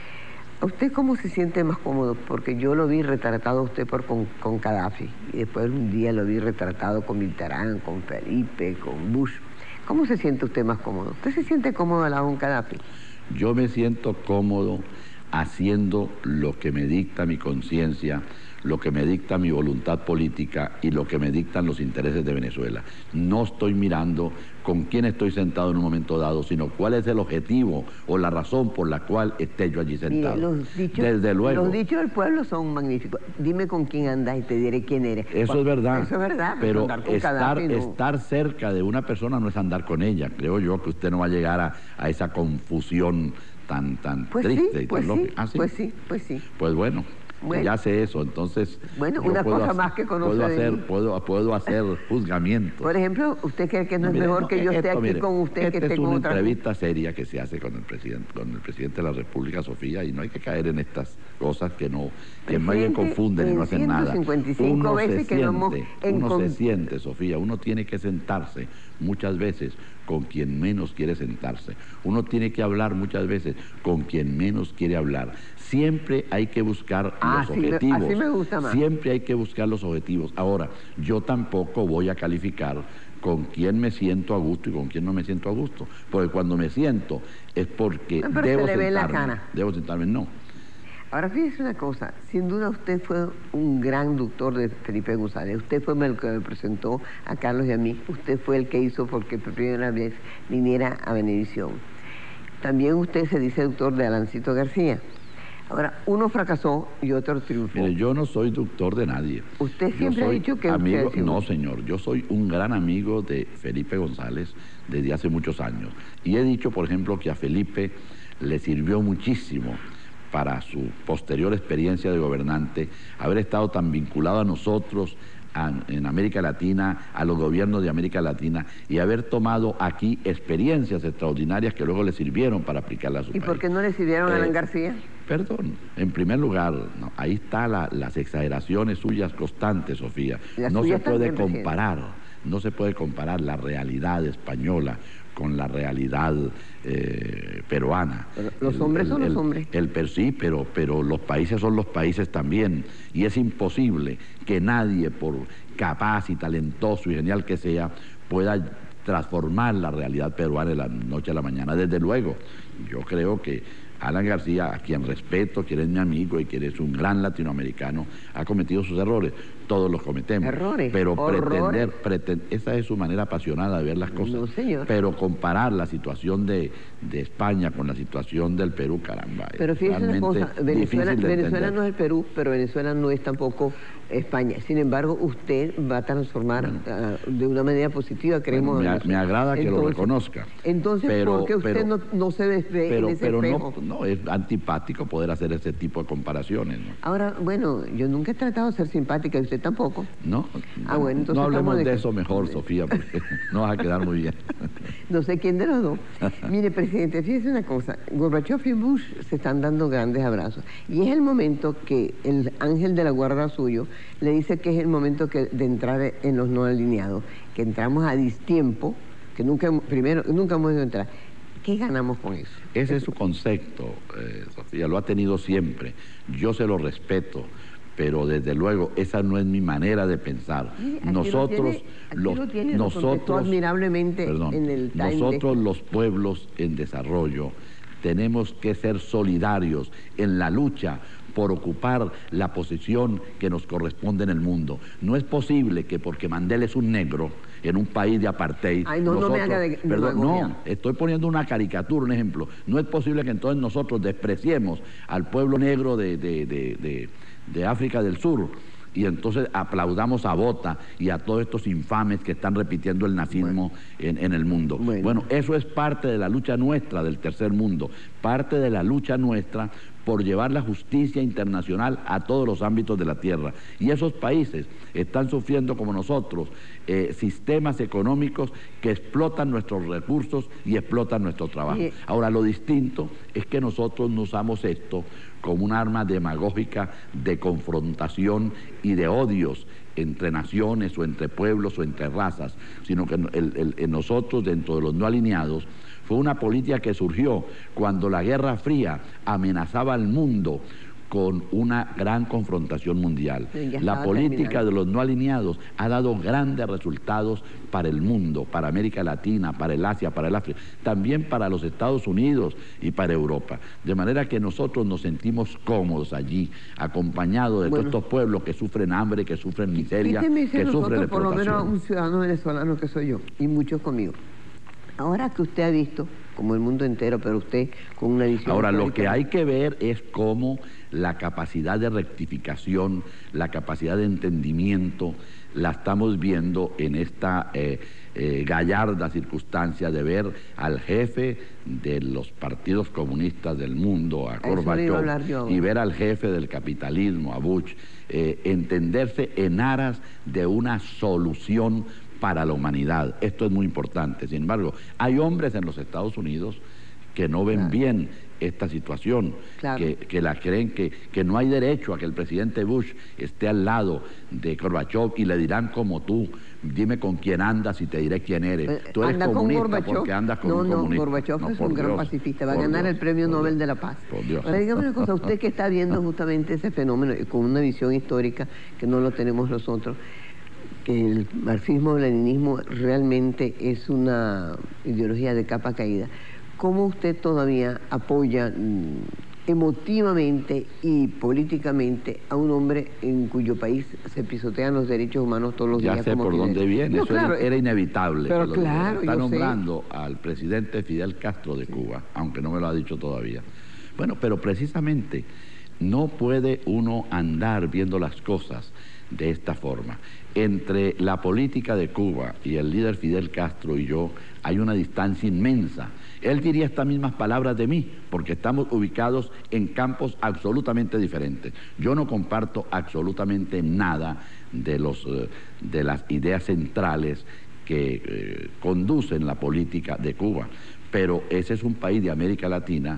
¿a usted cómo se siente más cómodo? Porque yo lo vi retratado a usted por, con, con Gaddafi, y después un día lo vi retratado con Mitterrand, con Felipe, con Bush. ¿Cómo se siente usted más cómodo? ¿Usted se siente cómodo al lado de un Gaddafi? Yo me siento cómodo haciendo lo que me dicta mi conciencia, lo que me dicta mi voluntad política y lo que me dictan los intereses de Venezuela. No estoy mirando con quién estoy sentado en un momento dado, sino cuál es el objetivo o la razón por la cual esté yo allí sentado. Mire, los dichos, Desde luego. Los dichos del pueblo son magníficos. Dime con quién andas y te diré quién eres. Eso bueno, es verdad. Eso es verdad. Pero andar con estar, Gaddafi, no. estar cerca de una persona no es andar con ella. Creo yo que usted no va a llegar a, a esa confusión tan, tan pues triste sí, y pues tan sí, lógica. ¿Ah, sí? Pues sí, pues sí. Pues bueno. Bueno, ya sé eso, entonces bueno, una cosa hacer, más que conocer puedo hacer, puedo, puedo hacer juzgamientos. Por ejemplo, ¿usted cree que no, no es mire, mejor no, que yo esto, esté aquí mire, con usted que esté es con una otra entrevista gente? seria que se hace con el presidente con el presidente de la República, Sofía, y no hay que caer en estas cosas que no que más bien confunden y no hacen nada. Uno veces se que siente, no uno con... se siente, Sofía, uno tiene que sentarse muchas veces con quien menos quiere sentarse. Uno tiene que hablar muchas veces con quien menos quiere hablar. Siempre hay que buscar ah, los así objetivos. Me, así me gusta más. Siempre hay que buscar los objetivos. Ahora, yo tampoco voy a calificar con quién me siento a gusto y con quién no me siento a gusto. Porque cuando me siento es porque no, debo se le sentarme. ve la cara. Debo sentarme, no. Ahora fíjese una cosa, sin duda usted fue un gran doctor de Felipe González, usted fue el que me presentó a Carlos y a mí, usted fue el que hizo porque por primera vez viniera a Venevisión. También usted se dice doctor de Alancito García. Ahora, uno fracasó y otro triunfó. Mire, yo no soy doctor de nadie. Usted siempre ha dicho que amigo, usted... No, señor, yo soy un gran amigo de Felipe González desde hace muchos años. Y he dicho, por ejemplo, que a Felipe le sirvió muchísimo para su posterior experiencia de gobernante, haber estado tan vinculado a nosotros a, en América Latina, a los gobiernos de América Latina, y haber tomado aquí experiencias extraordinarias que luego le sirvieron para aplicarlas a su ¿Y país. por qué no le sirvieron eh, a Alan García? Perdón, en primer lugar, no, ahí están la, las exageraciones suyas constantes, Sofía. Las no se puede también, comparar, no se puede comparar la realidad española con la realidad eh, peruana. Pero los el, hombres el, son el, los hombres. El, el, sí, pero, pero los países son los países también. Y es imposible que nadie, por capaz y talentoso y genial que sea, pueda transformar la realidad peruana de la noche a la mañana. Desde luego, yo creo que Alan García, a quien respeto, quien es mi amigo y quien es un gran latinoamericano, ha cometido sus errores. Todos los cometemos. Errores. Pero pretender, Horrores. pretender, esa es su manera apasionada de ver las cosas. No, señor. Pero comparar la situación de, de España con la situación del Perú, caramba, Pero es fíjese una realmente cosa, Venezuela, difícil de Venezuela entender. no es el Perú, pero Venezuela no es tampoco España. Sin embargo, usted va a transformar Bueno. uh, de una manera positiva, creemos. Bueno, me, me agrada que entonces, lo reconozca. Entonces, pero, ¿por qué usted pero, no, no se ve pero, en ese pero espejo? no, no, es antipático poder hacer ese tipo de comparaciones, ¿no? Ahora, bueno, yo nunca he tratado de ser simpática, y usted tampoco. No, Ah, bueno, entonces no hablemos estamos de de- eso mejor, Sofía, porque no vas a quedar muy bien. No sé quién de los dos. Mire, presidente, fíjese una cosa. Gorbachev y Bush se están dando grandes abrazos. Y es el momento que el ángel de la guarda suyo le dice que es el momento que, de entrar en los no alineados, que entramos a distiempo, que nunca, hemos- primero, nunca hemos ido a entrar. ¿Qué ganamos con eso? Ese es su concepto, eh, Sofía, lo ha tenido siempre. Yo se lo respeto, pero desde luego esa no es mi manera de pensar. Mire, aquí lo nosotros, tiene, aquí los, lo tiene, lo contestó nosotros, admirablemente perdón, en el Time de- nosotros los pueblos en desarrollo tenemos que ser solidarios en la lucha por ocupar la posición que nos corresponde en el mundo. No es posible que porque Mandela es un negro en un país de apartheid... Ay, no, no me haga de- perdón, demagogia. no, estoy poniendo una caricatura, un ejemplo. No es posible que entonces nosotros despreciemos al pueblo negro de, de, de, de, de África del Sur y entonces aplaudamos a Botha y a todos estos infames que están repitiendo el nazismo en, en el mundo. Bueno. Bueno, eso es parte de la lucha nuestra del tercer mundo, parte de la lucha nuestra por llevar la justicia internacional a todos los ámbitos de la tierra. Y esos países están sufriendo como nosotros eh, sistemas económicos que explotan nuestros recursos y explotan nuestro trabajo. Y- Ahora, lo distinto es que nosotros no usamos esto como un arma demagógica de confrontación y de odios entre naciones o entre pueblos o entre razas, sino que el, el, el nosotros dentro de los no alineados fue una política que surgió cuando la Guerra Fría amenazaba al mundo con una gran confrontación mundial. Sí, ya La estaba política terminando. de los no alineados ha dado grandes resultados para el mundo, para América Latina, para el Asia, para el África, también para los Estados Unidos y para Europa. De manera que nosotros nos sentimos cómodos allí, acompañados de Bueno. todos estos pueblos que sufren hambre, que sufren miseria, Quíteme ese que nosotros, sufren por lo menos a un explotación. ciudadano venezolano que soy yo, y muchos conmigo. Ahora que usted ha visto, como el mundo entero, pero usted con una visión... Ahora, lo histórica- que hay que ver es cómo la capacidad de rectificación, la capacidad de entendimiento, la estamos viendo en esta eh, eh, gallarda circunstancia de ver al jefe de los partidos comunistas del mundo, a A eso le iba a hablar yo Gorbachev, ahora. y ver al jefe del capitalismo, a Bush, eh, entenderse en aras de una solución para la humanidad. Esto es muy importante. Sin embargo, hay hombres en los Estados Unidos que no ven Claro. bien esta situación, Claro. que, que la creen que, que no hay derecho a que el presidente Bush esté al lado de Gorbachev y le dirán como tú, dime con quién andas y te diré quién eres. Eh, Tú eres anda con comunista Gorbachev. porque andas con no, un no, comunista. Gorbachev No, es por un gran Dios, pacifista, va a por ganar Dios, el Premio por Nobel Dios, de la Paz. por Dios. Ahora dígame una cosa, usted que está viendo justamente ese fenómeno y con una visión histórica que no lo tenemos nosotros, que el marxismo-leninismo realmente es una ideología de capa caída. ¿Cómo usted todavía apoya mm, emotivamente y políticamente a un hombre en cuyo país se pisotean los derechos humanos todos los Ya días? sé como por Fidel? dónde viene, No, eso claro, era, era inevitable. pero que lo dijera. claro, Está yo sé. nombrando al presidente Fidel Castro de Cuba, aunque no me lo ha dicho todavía. Bueno, pero precisamente no puede uno andar viendo las cosas de esta forma. Entre la política de Cuba y el líder Fidel Castro y yo hay una distancia inmensa. Él diría estas mismas palabras de mí, porque estamos ubicados en campos absolutamente diferentes. Yo no comparto absolutamente nada de, los, eh, de las ideas centrales que eh, conducen la política de Cuba, pero ese es un país de América Latina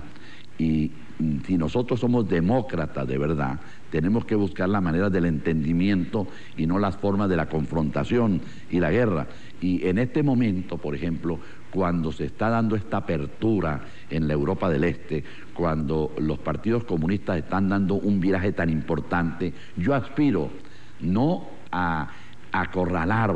y mm, si nosotros somos demócratas de verdad, tenemos que buscar la manera del entendimiento y no las formas de la confrontación y la guerra. Y en este momento, por ejemplo, cuando se está dando esta apertura en la Europa del Este, cuando los partidos comunistas están dando un viraje tan importante, yo aspiro no a acorralar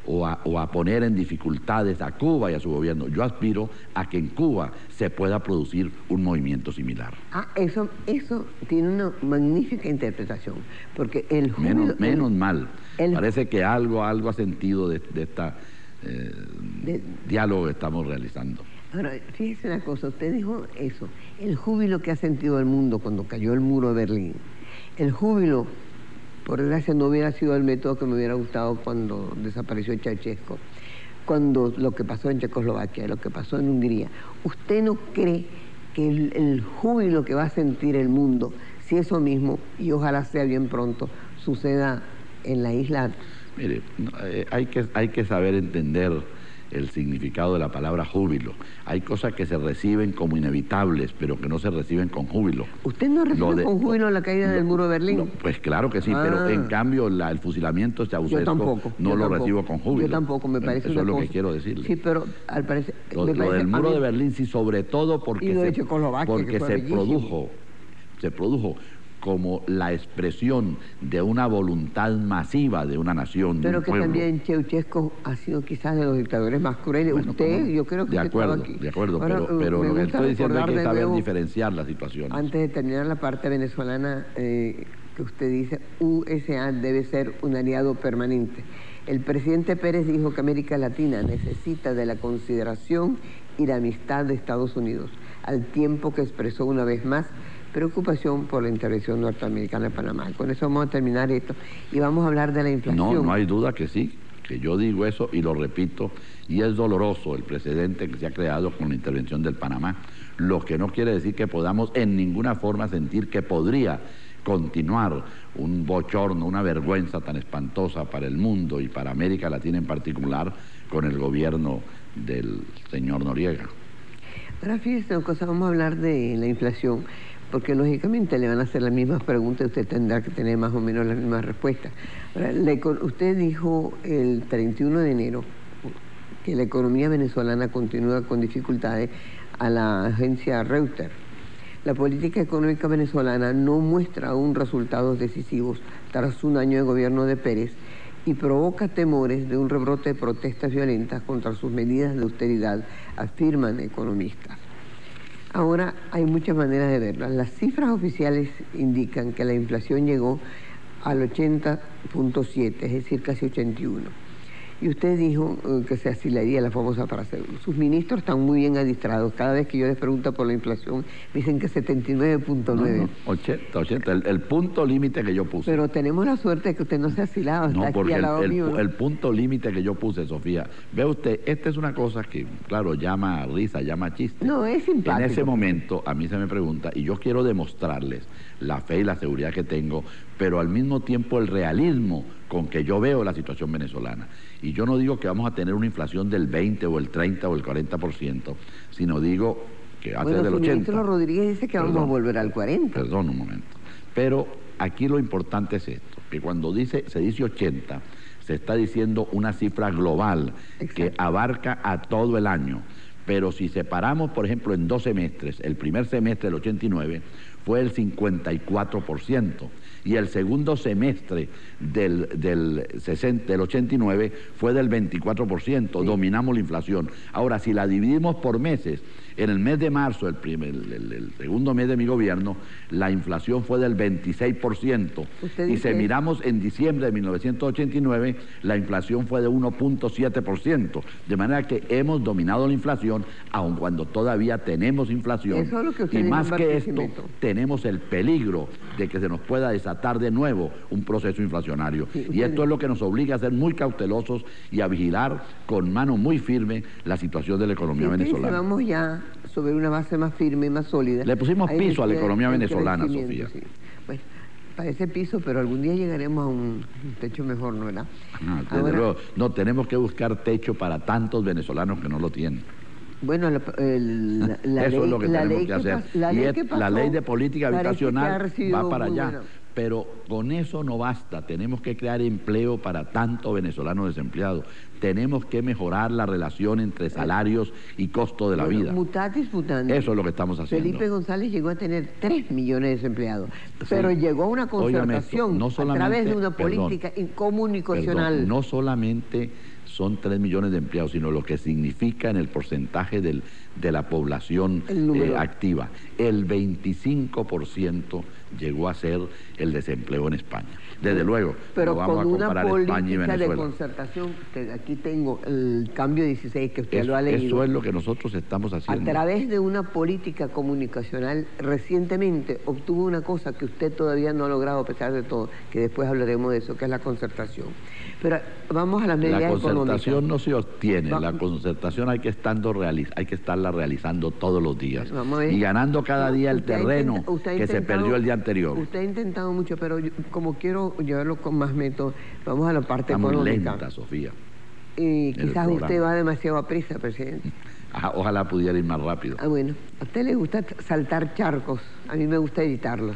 o a, o a poner en dificultades a Cuba y a su gobierno. Yo aspiro a que en Cuba se pueda producir un movimiento similar. Ah, eso, eso tiene una magnífica interpretación, porque el júbilo, Menos, menos el, mal. el, Parece que algo, algo ha sentido de, de este eh, diálogo que estamos realizando. Ahora, fíjese una cosa, usted dijo eso, el júbilo que ha sentido el mundo cuando cayó el muro de Berlín. El júbilo, por desgracia, no hubiera sido el método que me hubiera gustado cuando desapareció Ceausescu, cuando lo que pasó en Checoslovaquia, lo que pasó en Hungría. ¿Usted no cree que el, el júbilo que va a sentir el mundo, si eso mismo, y ojalá sea bien pronto, suceda en la isla? Mire, hay que, hay que saber entender el significado de la palabra júbilo. Hay cosas que se reciben como inevitables, pero que no se reciben con júbilo. ¿Usted no recibe de, con júbilo la caída lo, del muro de Berlín? Lo, pues claro que sí, ah. pero en cambio la, el fusilamiento de Ceausescu tampoco, no lo tampoco, recibo con júbilo. Yo tampoco, me parece Eso una es lo cosa. que quiero decirle. Sí, pero al parecer... Lo, me lo parece, del muro mí, de Berlín sí, sobre todo porque y lo de se, porque que fue se bellísimo. produjo, se produjo como la expresión de una voluntad masiva de una nación, pero de un que pueblo. También Ceausescu ha sido quizás de los dictadores más crueles. Bueno, Usted, como, yo creo que de acuerdo, aquí. de acuerdo, Ahora, pero, pero lo que estoy diciendo es que hay que saber nuevo, diferenciar las situaciones. Antes de terminar la parte venezolana, eh, que usted dice, U S A debe ser un aliado permanente. El presidente Pérez dijo que América Latina necesita de la consideración y la amistad de Estados Unidos, al tiempo que expresó una vez más preocupación por la intervención norteamericana en Panamá. Con eso vamos a terminar esto y vamos a hablar de la inflación. No, no hay duda que sí, que yo digo eso y lo repito, y es doloroso el precedente que se ha creado con la intervención del Panamá, lo que no quiere decir que podamos en ninguna forma sentir que podría continuar un bochorno, una vergüenza tan espantosa para el mundo y para América Latina en particular con el gobierno del señor Noriega. Ahora fíjese una cosa, vamos a hablar de la inflación, porque lógicamente le van a hacer las mismas preguntas y usted tendrá que tener más o menos las mismas respuestas. Ahora, la, usted dijo el treinta y uno de enero que la economía venezolana continúa con dificultades a la agencia Reuters. La política económica venezolana no muestra aún resultados decisivos tras un año de gobierno de Pérez y provoca temores de un rebrote de protestas violentas contra sus medidas de austeridad, afirman economistas. Ahora hay muchas maneras de verlas. Las cifras oficiales indican que la inflación llegó al ochenta punto siete, es decir, casi ochenta y uno. Y usted dijo eh, que se asilaría la famosa frase. Sus ministros están muy bien adistrados. Cada vez que yo les pregunto por la inflación, dicen que setenta y nueve punto nueve. No, no, ochenta, ochenta, el, el punto límite que yo puse. Pero tenemos la suerte de que usted no se ha asilado. Está no, porque aquí al lado el, el, mío, ¿no? el punto límite que yo puse, Sofía, ve usted, esta es una cosa que, claro, llama risa, llama chiste. No, es simpático. En ese momento, a mí se me pregunta, y yo quiero demostrarles la fe y la seguridad que tengo, pero al mismo tiempo el realismo con que yo veo la situación venezolana. Y yo no digo que vamos a tener una inflación del veinte o el treinta o el cuarenta por ciento, sino digo que va a bueno, ser del ochenta por ciento. Bueno, Rodríguez dice que Perdón, vamos a volver al cuarenta. Perdón un momento. Pero aquí lo importante es esto, que cuando dice, se dice ochenta, se está diciendo una cifra global. Exacto. Que abarca a todo el año. Pero si separamos, por ejemplo, en dos semestres, el primer semestre del ochenta y nueve fue el cincuenta y cuatro por ciento y el segundo semestre del, del, sesenta, del ochenta y nueve fue del veinticuatro por ciento, sí. Dominamos la inflación. Ahora, si la dividimos por meses, en el mes de marzo, el, primer, el, el, el segundo mes de mi gobierno, la inflación fue del veintiséis por ciento. Y si miramos en diciembre de mil novecientos ochenta y nueve, la inflación fue de uno punto siete por ciento. De manera que hemos dominado la inflación, aun cuando todavía tenemos inflación. Eso es lo que usted y dice, más que esto, tenemos el peligro de que se nos pueda desatar de nuevo un proceso inflacionario. Sí, y esto es lo que nos obliga a ser muy cautelosos y a vigilar con mano muy firme la situación de la economía sí, venezolana. Vamos ya sobre una base más firme y más sólida. Le pusimos Ahí piso a la economía venezolana, Sofía. Sí. Bueno, parece piso, pero algún día llegaremos a un techo mejor, ¿no era? Ah, Ahora, luego, no, tenemos que buscar techo para tantos venezolanos que no lo tienen. Bueno, la, el, la, la Eso ley, es lo que la tenemos ley que hacer. La ley, y que pasó, la ley de política habitacional va para allá. Buena. Pero con eso no basta, tenemos que crear empleo para tanto venezolano desempleado. Tenemos que mejorar la relación entre salarios y costo de la bueno, vida. Mutatis mutandis. Eso es lo que estamos haciendo. Felipe González llegó a tener tres millones de desempleados, sí, pero llegó a una concertación no a través de una política perdón, comunicacional. Perdón, no solamente son tres millones de empleados, sino lo que significa en el porcentaje del, de la población eh, activa. El veinticinco por ciento llegó a ser el desempleo en España. Desde luego, pero no vamos con a comparar una política España y Venezuela. De concertación, aquí tengo el cambio dieciséis que usted eso, lo ha leído. Eso es lo que nosotros estamos haciendo. A través de una política comunicacional, recientemente obtuvo una cosa que usted todavía no ha logrado a pesar de todo, que después hablaremos de eso, que es la concertación. Pero vamos a las medidas económicas. La concertación no se obtiene, Va. la concertación hay que, estando realiz hay que estarla realizando todos los días. Y ganando cada día el terreno intenta, que se perdió el día anterior. Usted ha intentado mucho, pero yo, como quiero llevarlo con más método, vamos a la parte Está económica. Muy lenta, Sofía. Y quizás usted va demasiado a prisa, presidente. Ajá, ojalá pudiera ir más rápido. Ah, bueno. A usted le gusta saltar charcos, a mí me gusta evitarlos.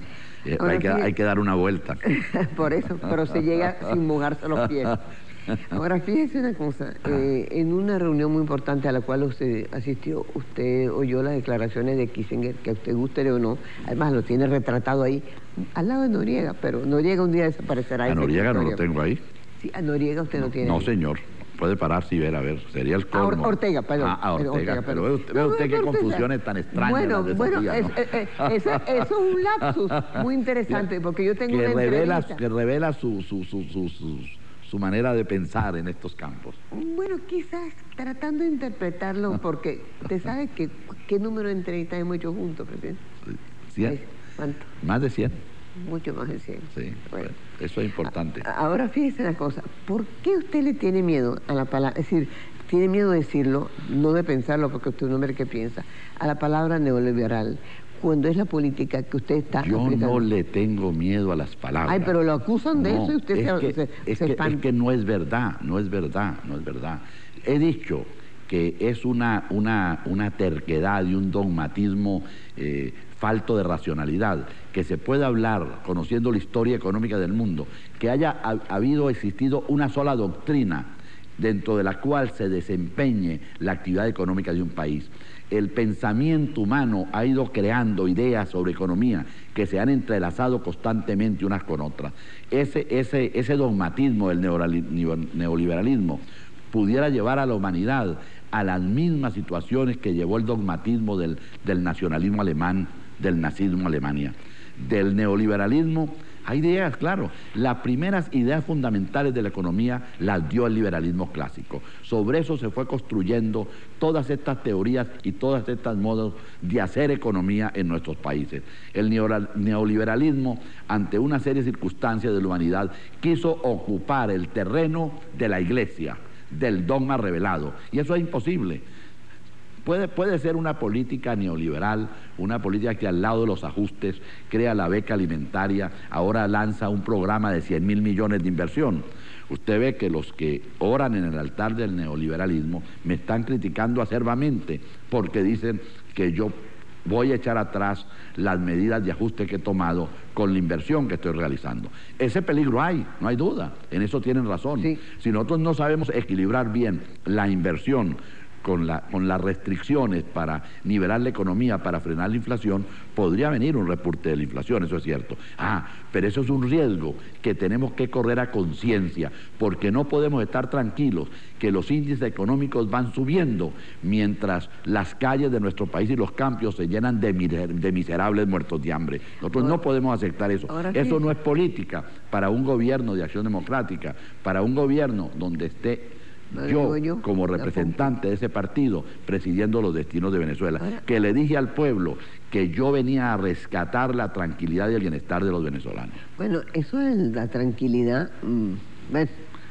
hay, que, hay que dar una vuelta. Por eso, pero se llega sin mojarse los pies. Ahora, fíjese una cosa, eh, en una reunión muy importante a la cual usted asistió, usted oyó las declaraciones de Kissinger, que a usted guste o no, además lo tiene retratado ahí, al lado de Noriega, pero Noriega un día desaparecerá. A Noriega no lo tengo ahí. Sí, a Noriega usted no, no tiene No, ahí. Señor. Puede pararse y ver, a ver, sería el colmo. A Ortega, perdón. Ah, a Ortega, Ortega, pero ve usted, ve usted qué Ortega. Confusiones tan extrañas. Bueno, bueno, día, es, ¿no? es, es, eso, eso es un lapsus muy interesante, porque yo tengo que una revela, entrevista. Que revela su, su, su, su, su, su manera de pensar en estos campos. Bueno, quizás tratando de interpretarlo, porque usted sabe que qué número de entrevistas hemos hecho juntos, presidente. ¿cien? ¿Cuánto? Más de cien. Mucho más de cien. Sí, bueno, eso es importante. Ahora fíjese una cosa, ¿por qué usted le tiene miedo a la palabra, es decir, tiene miedo de decirlo, no de pensarlo porque usted es un hombre que piensa, a la palabra neoliberal, cuando es la política que usted está Yo aplicando? no le tengo miedo a las palabras. Ay, pero lo acusan de no, eso y usted es se, que, se, es, se que, espanta. es que no es verdad, no es verdad, no es verdad. He dicho que es una, una, una terquedad y un dogmatismo eh, falto de racionalidad, que se puede hablar, conociendo la historia económica del mundo, que haya ha, habido, existido una sola doctrina dentro de la cual se desempeñe la actividad económica de un país. El pensamiento humano ha ido creando ideas sobre economía que se han entrelazado constantemente unas con otras. Ese, ese, ese dogmatismo del neoliberalismo pudiera llevar a la humanidad a las mismas situaciones que llevó el dogmatismo del, del nacionalismo alemán, del nazismo Alemania. Del neoliberalismo hay ideas, claro. Las primeras ideas fundamentales de la economía las dio el liberalismo clásico. Sobre eso se fue construyendo todas estas teorías y todas estas modos de hacer economía en nuestros países. El neoliberalismo, ante una serie de circunstancias de la humanidad, quiso ocupar el terreno de la Iglesia, del dogma revelado, y eso es imposible. Puede, puede ser una política neoliberal, una política que al lado de los ajustes crea la beca alimentaria, ahora lanza un programa de cien mil millones de inversión. Usted ve que los que oran en el altar del neoliberalismo me están criticando acerbamente porque dicen que yo voy a echar atrás las medidas de ajuste que he tomado con la inversión que estoy realizando. Ese peligro hay, no hay duda, en eso tienen razón. Sí. Si nosotros no sabemos equilibrar bien la inversión Con, la, con las restricciones para nivelar la economía, para frenar la inflación, podría venir un repunte de la inflación, eso es cierto. Ah, pero eso es un riesgo que tenemos que correr a conciencia, porque no podemos estar tranquilos que los índices económicos van subiendo mientras las calles de nuestro país y los campos se llenan de, de miserables muertos de hambre. Nosotros ahora, no podemos aceptar eso. Eso sí. No es política para un gobierno de acción democrática, para un gobierno donde esté Yo, yo, como representante de ese partido, presidiendo los destinos de Venezuela, ahora, que le dije al pueblo que yo venía a rescatar la tranquilidad y el bienestar de los venezolanos. Bueno, eso es la tranquilidad. Mmm, bueno,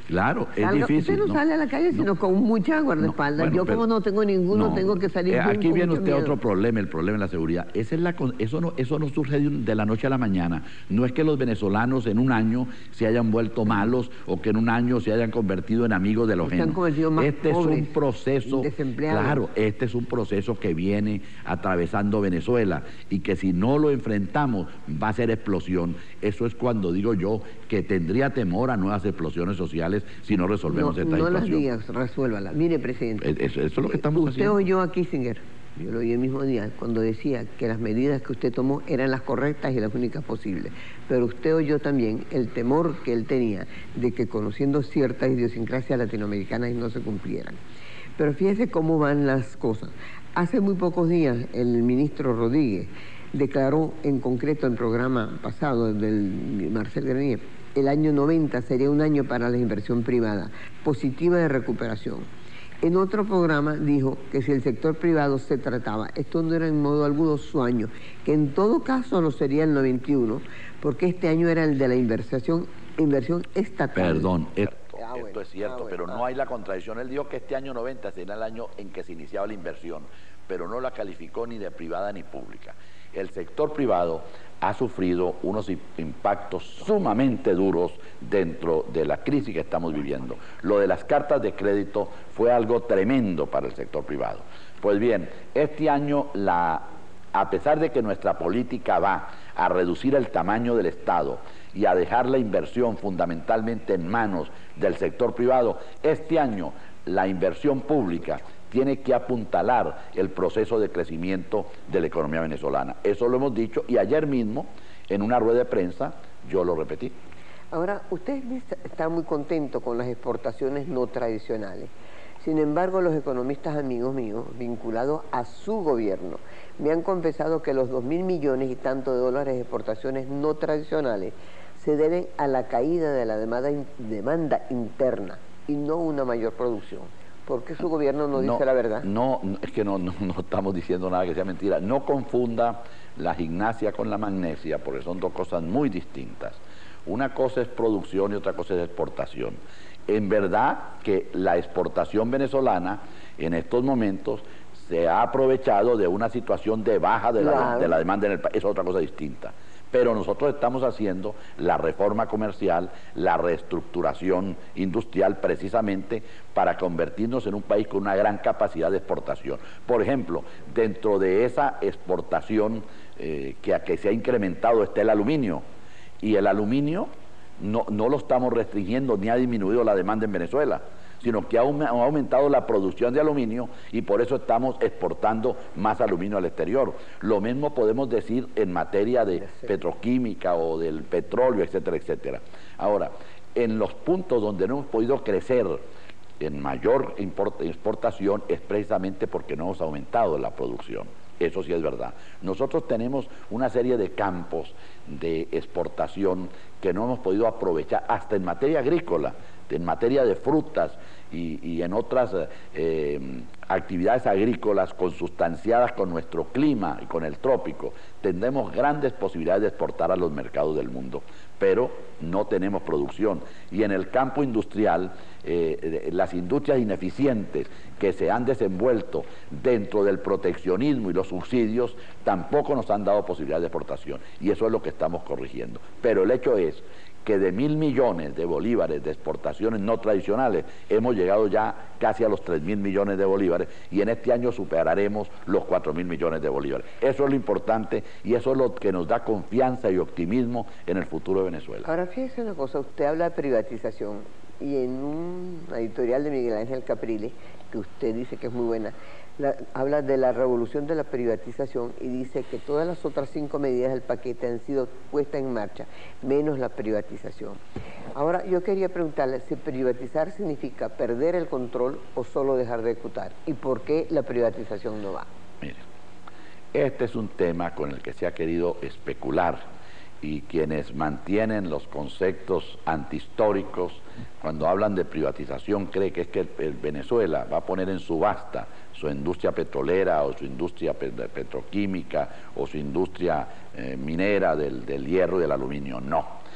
Claro, es Salga, difícil. Usted no, no sale a la calle, sino no, con mucha guardaespaldas. No, bueno, Yo como no tengo ninguno, no, tengo que salir. Eh, aquí viene usted miedo. otro problema, el problema de la seguridad. Esa es la, eso, no, eso no surge de, un, de la noche a la mañana. No es que los venezolanos en un año se hayan vuelto malos o que en un año se hayan convertido en amigos de los ajenos. Este pobres, es un proceso, claro, este es un proceso que viene atravesando Venezuela y que si no lo enfrentamos va a ser explosión. Eso es cuando digo yo que tendría temor a nuevas explosiones sociales si no resolvemos no, esta no situación. No las digas, resuélvala. Mire, presidente. Eso, eso es lo que estamos usted haciendo. Usted oyó a Kissinger, yo lo oí el mismo día, cuando decía que las medidas que usted tomó eran las correctas y las únicas posibles. Pero usted oyó también el temor que él tenía de que conociendo ciertas idiosincrasias latinoamericanas no se cumplieran. Pero fíjese cómo van las cosas. Hace muy pocos días el ministro Rodríguez declaró en concreto el programa pasado del Marcel Granier, el año noventa sería un año para la inversión privada, positiva de recuperación. En otro programa dijo que si el sector privado se trataba, esto no era en modo alguno su año, que en todo caso lo sería el noventa y uno, porque este año era el de la inversión, inversión estatal. Perdón, esto, ah, bueno, esto es cierto, ah, bueno, pero ah. no hay la contradicción. Él dijo que este año noventa sería el año en que se iniciaba la inversión, pero no la calificó ni de privada ni pública. El sector privado ha sufrido unos impactos sumamente duros dentro de la crisis que estamos viviendo. Lo de las cartas de crédito fue algo tremendo para el sector privado. Pues bien, este año, la, a pesar de que nuestra política va a reducir el tamaño del Estado y a dejar la inversión fundamentalmente en manos del sector privado, este año la inversión pública tiene que apuntalar el proceso de crecimiento de la economía venezolana. Eso lo hemos dicho y ayer mismo, en una rueda de prensa, yo lo repetí. Ahora, usted está muy contento con las exportaciones no tradicionales. Sin embargo, los economistas amigos míos, vinculados a su gobierno, me han confesado que los dos mil millones y tanto de dólares de exportaciones no tradicionales se deben a la caída de la demanda, demanda interna y no una mayor producción. ¿Por qué su gobierno no dice no, la verdad? No, es que no, no, no estamos diciendo nada que sea mentira. No confunda la gimnasia con la magnesia, porque son dos cosas muy distintas. Una cosa es producción y otra cosa es exportación. En verdad que la exportación venezolana en estos momentos se ha aprovechado de una situación de baja de la, claro. de la demanda en el país. Es otra cosa distinta. Pero nosotros estamos haciendo la reforma comercial, la reestructuración industrial precisamente para convertirnos en un país con una gran capacidad de exportación. Por ejemplo, dentro de esa exportación eh, que, que se ha incrementado está el aluminio, y el aluminio no, no lo estamos restringiendo ni ha disminuido la demanda en Venezuela, sino que ha aumentado la producción de aluminio y por eso estamos exportando más aluminio al exterior. Lo mismo podemos decir en materia de petroquímica o del petróleo, etcétera, etcétera. Ahora, en los puntos donde no hemos podido crecer en mayor exportación es precisamente porque no hemos aumentado la producción. Eso sí es verdad. Nosotros tenemos una serie de campos de exportación que no hemos podido aprovechar, hasta en materia agrícola, en materia de frutas y, y en otras eh, actividades agrícolas consustanciadas con nuestro clima y con el trópico. Tendremos grandes posibilidades de exportar a los mercados del mundo, pero no tenemos producción. Y en el campo industrial, eh, las industrias ineficientes que se han desenvuelto dentro del proteccionismo y los subsidios tampoco nos han dado posibilidades de exportación, y eso es lo que estamos corrigiendo. Pero el hecho es que de mil millones de bolívares de exportaciones no tradicionales hemos llegado ya casi a los tres mil millones de bolívares y en este año superaremos los cuatro mil millones de bolívares. Eso es lo importante y eso es lo que nos da confianza y optimismo en el futuro de Venezuela. Ahora fíjese una cosa, usted habla de privatización y en un editorial de Miguel Ángel Capriles, que usted dice que es muy buena, La, habla de la revolución de la privatización y dice que todas las otras cinco medidas del paquete han sido puestas en marcha, menos la privatización. Ahora, yo quería preguntarle si privatizar significa perder el control o solo dejar de ejecutar, y por qué la privatización no va. Mire, este es un tema con el que se ha querido especular y quienes mantienen los conceptos antihistóricos, cuando hablan de privatización, cree que es que el, el Venezuela va a poner en subasta su industria petrolera o su industria petroquímica o su industria eh, minera del, del hierro y del aluminio. No.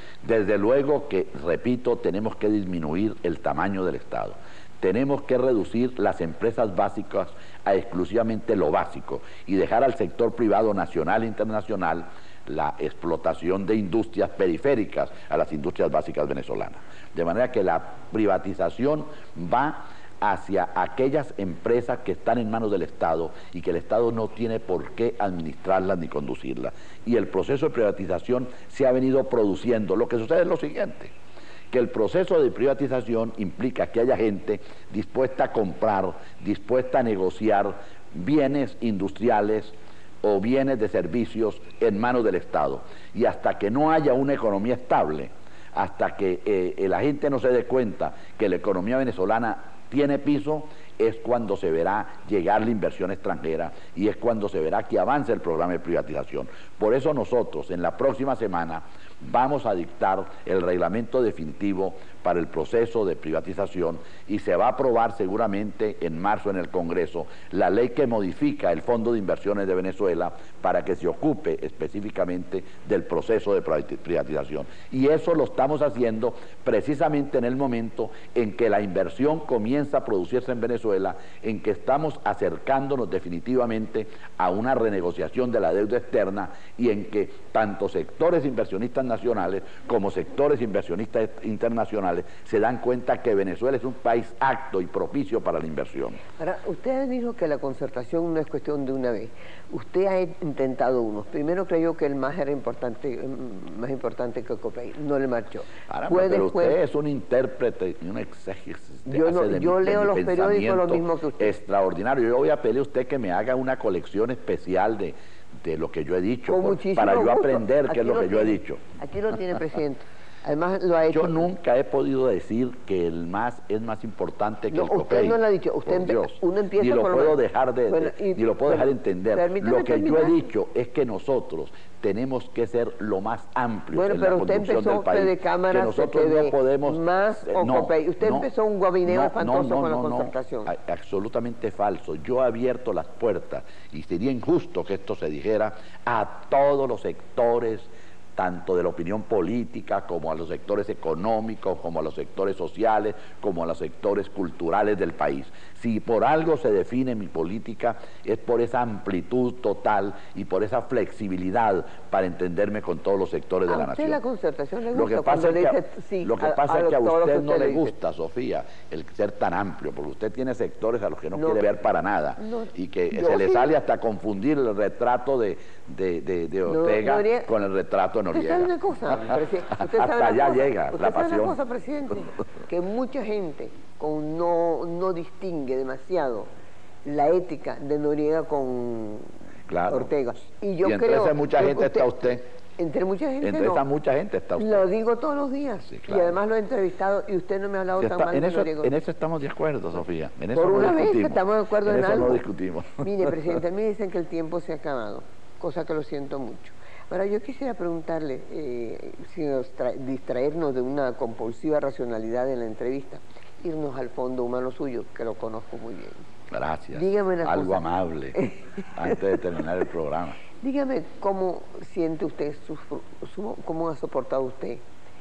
Desde luego que, repito, tenemos que disminuir el tamaño del Estado. Tenemos que reducir las empresas básicas a exclusivamente lo básico y dejar al sector privado nacional e internacional la explotación de industrias periféricas a las industrias básicas venezolanas. De manera que la privatización va hacia aquellas empresas que están en manos del Estado y que el Estado no tiene por qué administrarlas ni conducirlas. Y el proceso de privatización se ha venido produciendo. Lo que sucede es lo siguiente, que el proceso de privatización implica que haya gente dispuesta a comprar, dispuesta a negociar bienes industriales o bienes de servicios en manos del Estado. Y hasta que no haya una economía estable, hasta que eh, la gente no se dé cuenta que la economía venezolana tiene piso, es cuando se verá llegar la inversión extranjera y es cuando se verá que avanza el programa de privatización. Por eso nosotros en la próxima semana vamos a dictar el reglamento definitivo para el proceso de privatización y se va a aprobar seguramente en marzo en el Congreso la ley que modifica el Fondo de Inversiones de Venezuela para que se ocupe específicamente del proceso de privatización. Y eso lo estamos haciendo precisamente en el momento en que la inversión comienza a producirse en Venezuela, en que estamos acercándonos definitivamente a una renegociación de la deuda externa y en que tanto sectores inversionistas nacionales como sectores inversionistas internacionales se dan cuenta que Venezuela es un país apto y propicio para la inversión. Ahora, usted dijo que la concertación no es cuestión de una vez. Usted ha intentado unos. Primero creyó que el M A S era importante, más importante que COPEI. No le marchó. Ahora, pero después, usted es un intérprete y un exégesis. Yo, no, de yo mi, leo de los periódicos lo mismo que usted. Extraordinario. Yo voy a pedirle a usted que me haga una colección especial de, de lo que yo he dicho, por, para yo gusto. aprender qué es lo, lo que tiene, yo he dicho. Aquí lo tiene, presidente. Además lo ha hecho. Yo nunca he podido decir que el M A S es más importante que no, el COPEI. Usted no lo ha dicho. Usted empe Dios, uno empieza ni lo por puedo dejar de, bueno, de y, ni lo puedo bueno, dejar de entender. Lo que terminar. yo he dicho es que nosotros tenemos que ser lo más amplios bueno, en pero la usted conducción empezó del país. De cámara, que nosotros no podemos más o no, COPEI. Usted no, empezó un guabineo no, espantoso no, no, con la no, concertación. No, absolutamente falso. Yo he abierto las puertas y sería injusto que esto se dijera a todos los sectores, tanto de la opinión política, como a los sectores económicos, como a los sectores sociales, como a los sectores culturales del país. Si por algo se define mi política, es por esa amplitud total y por esa flexibilidad para entenderme con todos los sectores de la nación. ¿A usted la concertación le gusta? Lo que pasa es que, dice, sí, lo que, a, pasa a es que a usted, usted no le dice. gusta, Sofía, el ser tan amplio, porque usted tiene sectores a los que no, no quiere ver para nada, no, y que se le sí. sale hasta confundir el retrato de, de, de, de Ortega no, no, con el retrato de Noriega. ¿Usted sabe una cosa? Usted hasta sabe allá cosa, llega usted la sabe pasión. Una cosa, presidente, que mucha gente con no, no distingue demasiado la ética de Noriega con claro. Ortega. Y yo y entre creo esa mucha que gente usted, está usted. Entre mucha gente Entre no. esa mucha gente está usted. Lo digo todos los días. Sí, claro. Y además lo he entrevistado y usted no me ha hablado sí, tan está, mal en de eso, Noriega. En eso estamos de acuerdo, Sofía. En eso Por no una discutimos. vez estamos de acuerdo en, en eso algo. no discutimos. Mire, presidente, a mí dicen que el tiempo se ha acabado, cosa que lo siento mucho. Ahora, yo quisiera preguntarle, eh, sin distraernos de una compulsiva racionalidad en la entrevista, irnos al fondo humano suyo, que lo conozco muy bien. Gracias. Dígame una Algo cosa. amable, antes de terminar el programa. Dígame cómo siente usted, su, su, cómo ha soportado usted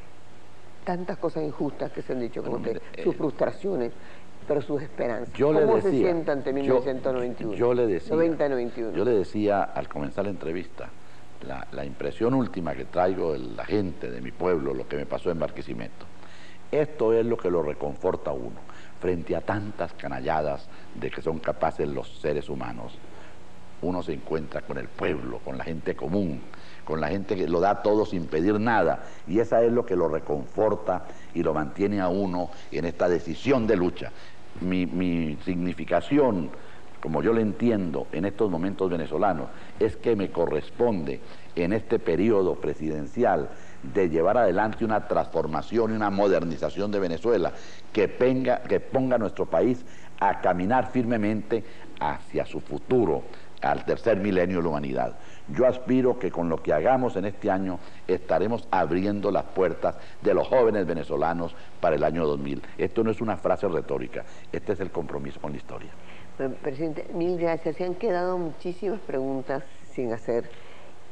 tantas cosas injustas que se han dicho con bueno, usted, mire, sus eh, frustraciones, pero sus esperanzas. Yo ¿Cómo le decía, se sienta ante mil novecientos noventa y uno? Yo, yo le decía, noventa noventa y uno. Yo le decía al comenzar la entrevista, la, la impresión última que traigo de la gente de mi pueblo, lo que me pasó en Barquisimeto. Esto es lo que lo reconforta a uno, frente a tantas canalladas de que son capaces los seres humanos. Uno se encuentra con el pueblo, con la gente común, con la gente que lo da todo sin pedir nada, y esa es lo que lo reconforta y lo mantiene a uno en esta decisión de lucha. Mi, mi significación, como yo lo entiendo en estos momentos venezolanos, es que me corresponde en este periodo presidencial de llevar adelante una transformación y una modernización de Venezuela que, venga, que ponga a nuestro país a caminar firmemente hacia su futuro, al tercer milenio de la humanidad. Yo aspiro que con lo que hagamos en este año estaremos abriendo las puertas de los jóvenes venezolanos para el año dos mil. Esto no es una frase retórica, este es el compromiso con la historia. Bueno, presidente, mil gracias. Se han quedado muchísimas preguntas sin hacer,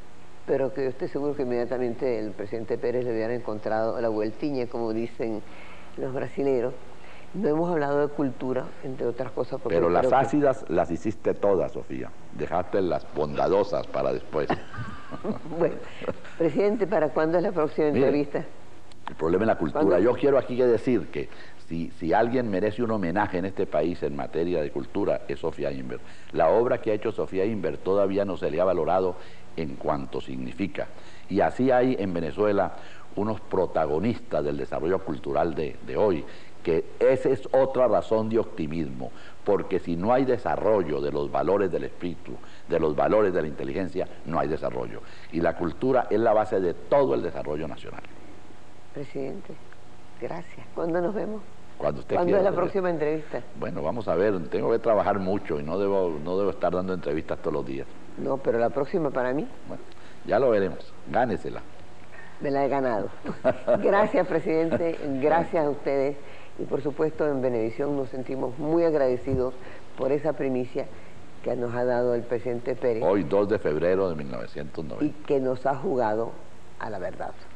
pero que yo estoy seguro que inmediatamente el presidente Pérez le hubiera encontrado la vueltiña, como dicen los brasileros. No hemos hablado de cultura, entre otras cosas. Porque pero las que... ácidas las hiciste todas, Sofía. Dejaste las bondadosas para después. Bueno, presidente, ¿para cuándo es la próxima entrevista? Mire, el problema es la cultura. ¿Cuándo? Yo quiero aquí que decir que si, si alguien merece un homenaje en este país en materia de cultura es Sofía Inver. La obra que ha hecho Sofía Inver todavía no se le ha valorado en cuanto significa. Y así hay en Venezuela unos protagonistas del desarrollo cultural de, de hoy, que esa es otra razón de optimismo, porque si no hay desarrollo de los valores del espíritu, de los valores de la inteligencia, no hay desarrollo. Y la cultura es la base de todo el desarrollo nacional. Presidente, gracias. ¿Cuándo nos vemos? Cuando usted ¿Cuándo quiera, es la señor. próxima entrevista? Bueno, vamos a ver, tengo que trabajar mucho y no debo, no debo estar dando entrevistas todos los días. No, pero la próxima para mí Bueno, ya lo veremos, gánesela. me la he ganado. Gracias, presidente, gracias a ustedes. Y por supuesto en Venevisión nos sentimos muy agradecidos por esa primicia que nos ha dado el presidente Pérez. Hoy, dos de febrero de mil novecientos noventa. Y que nos ha jugado a la verdad.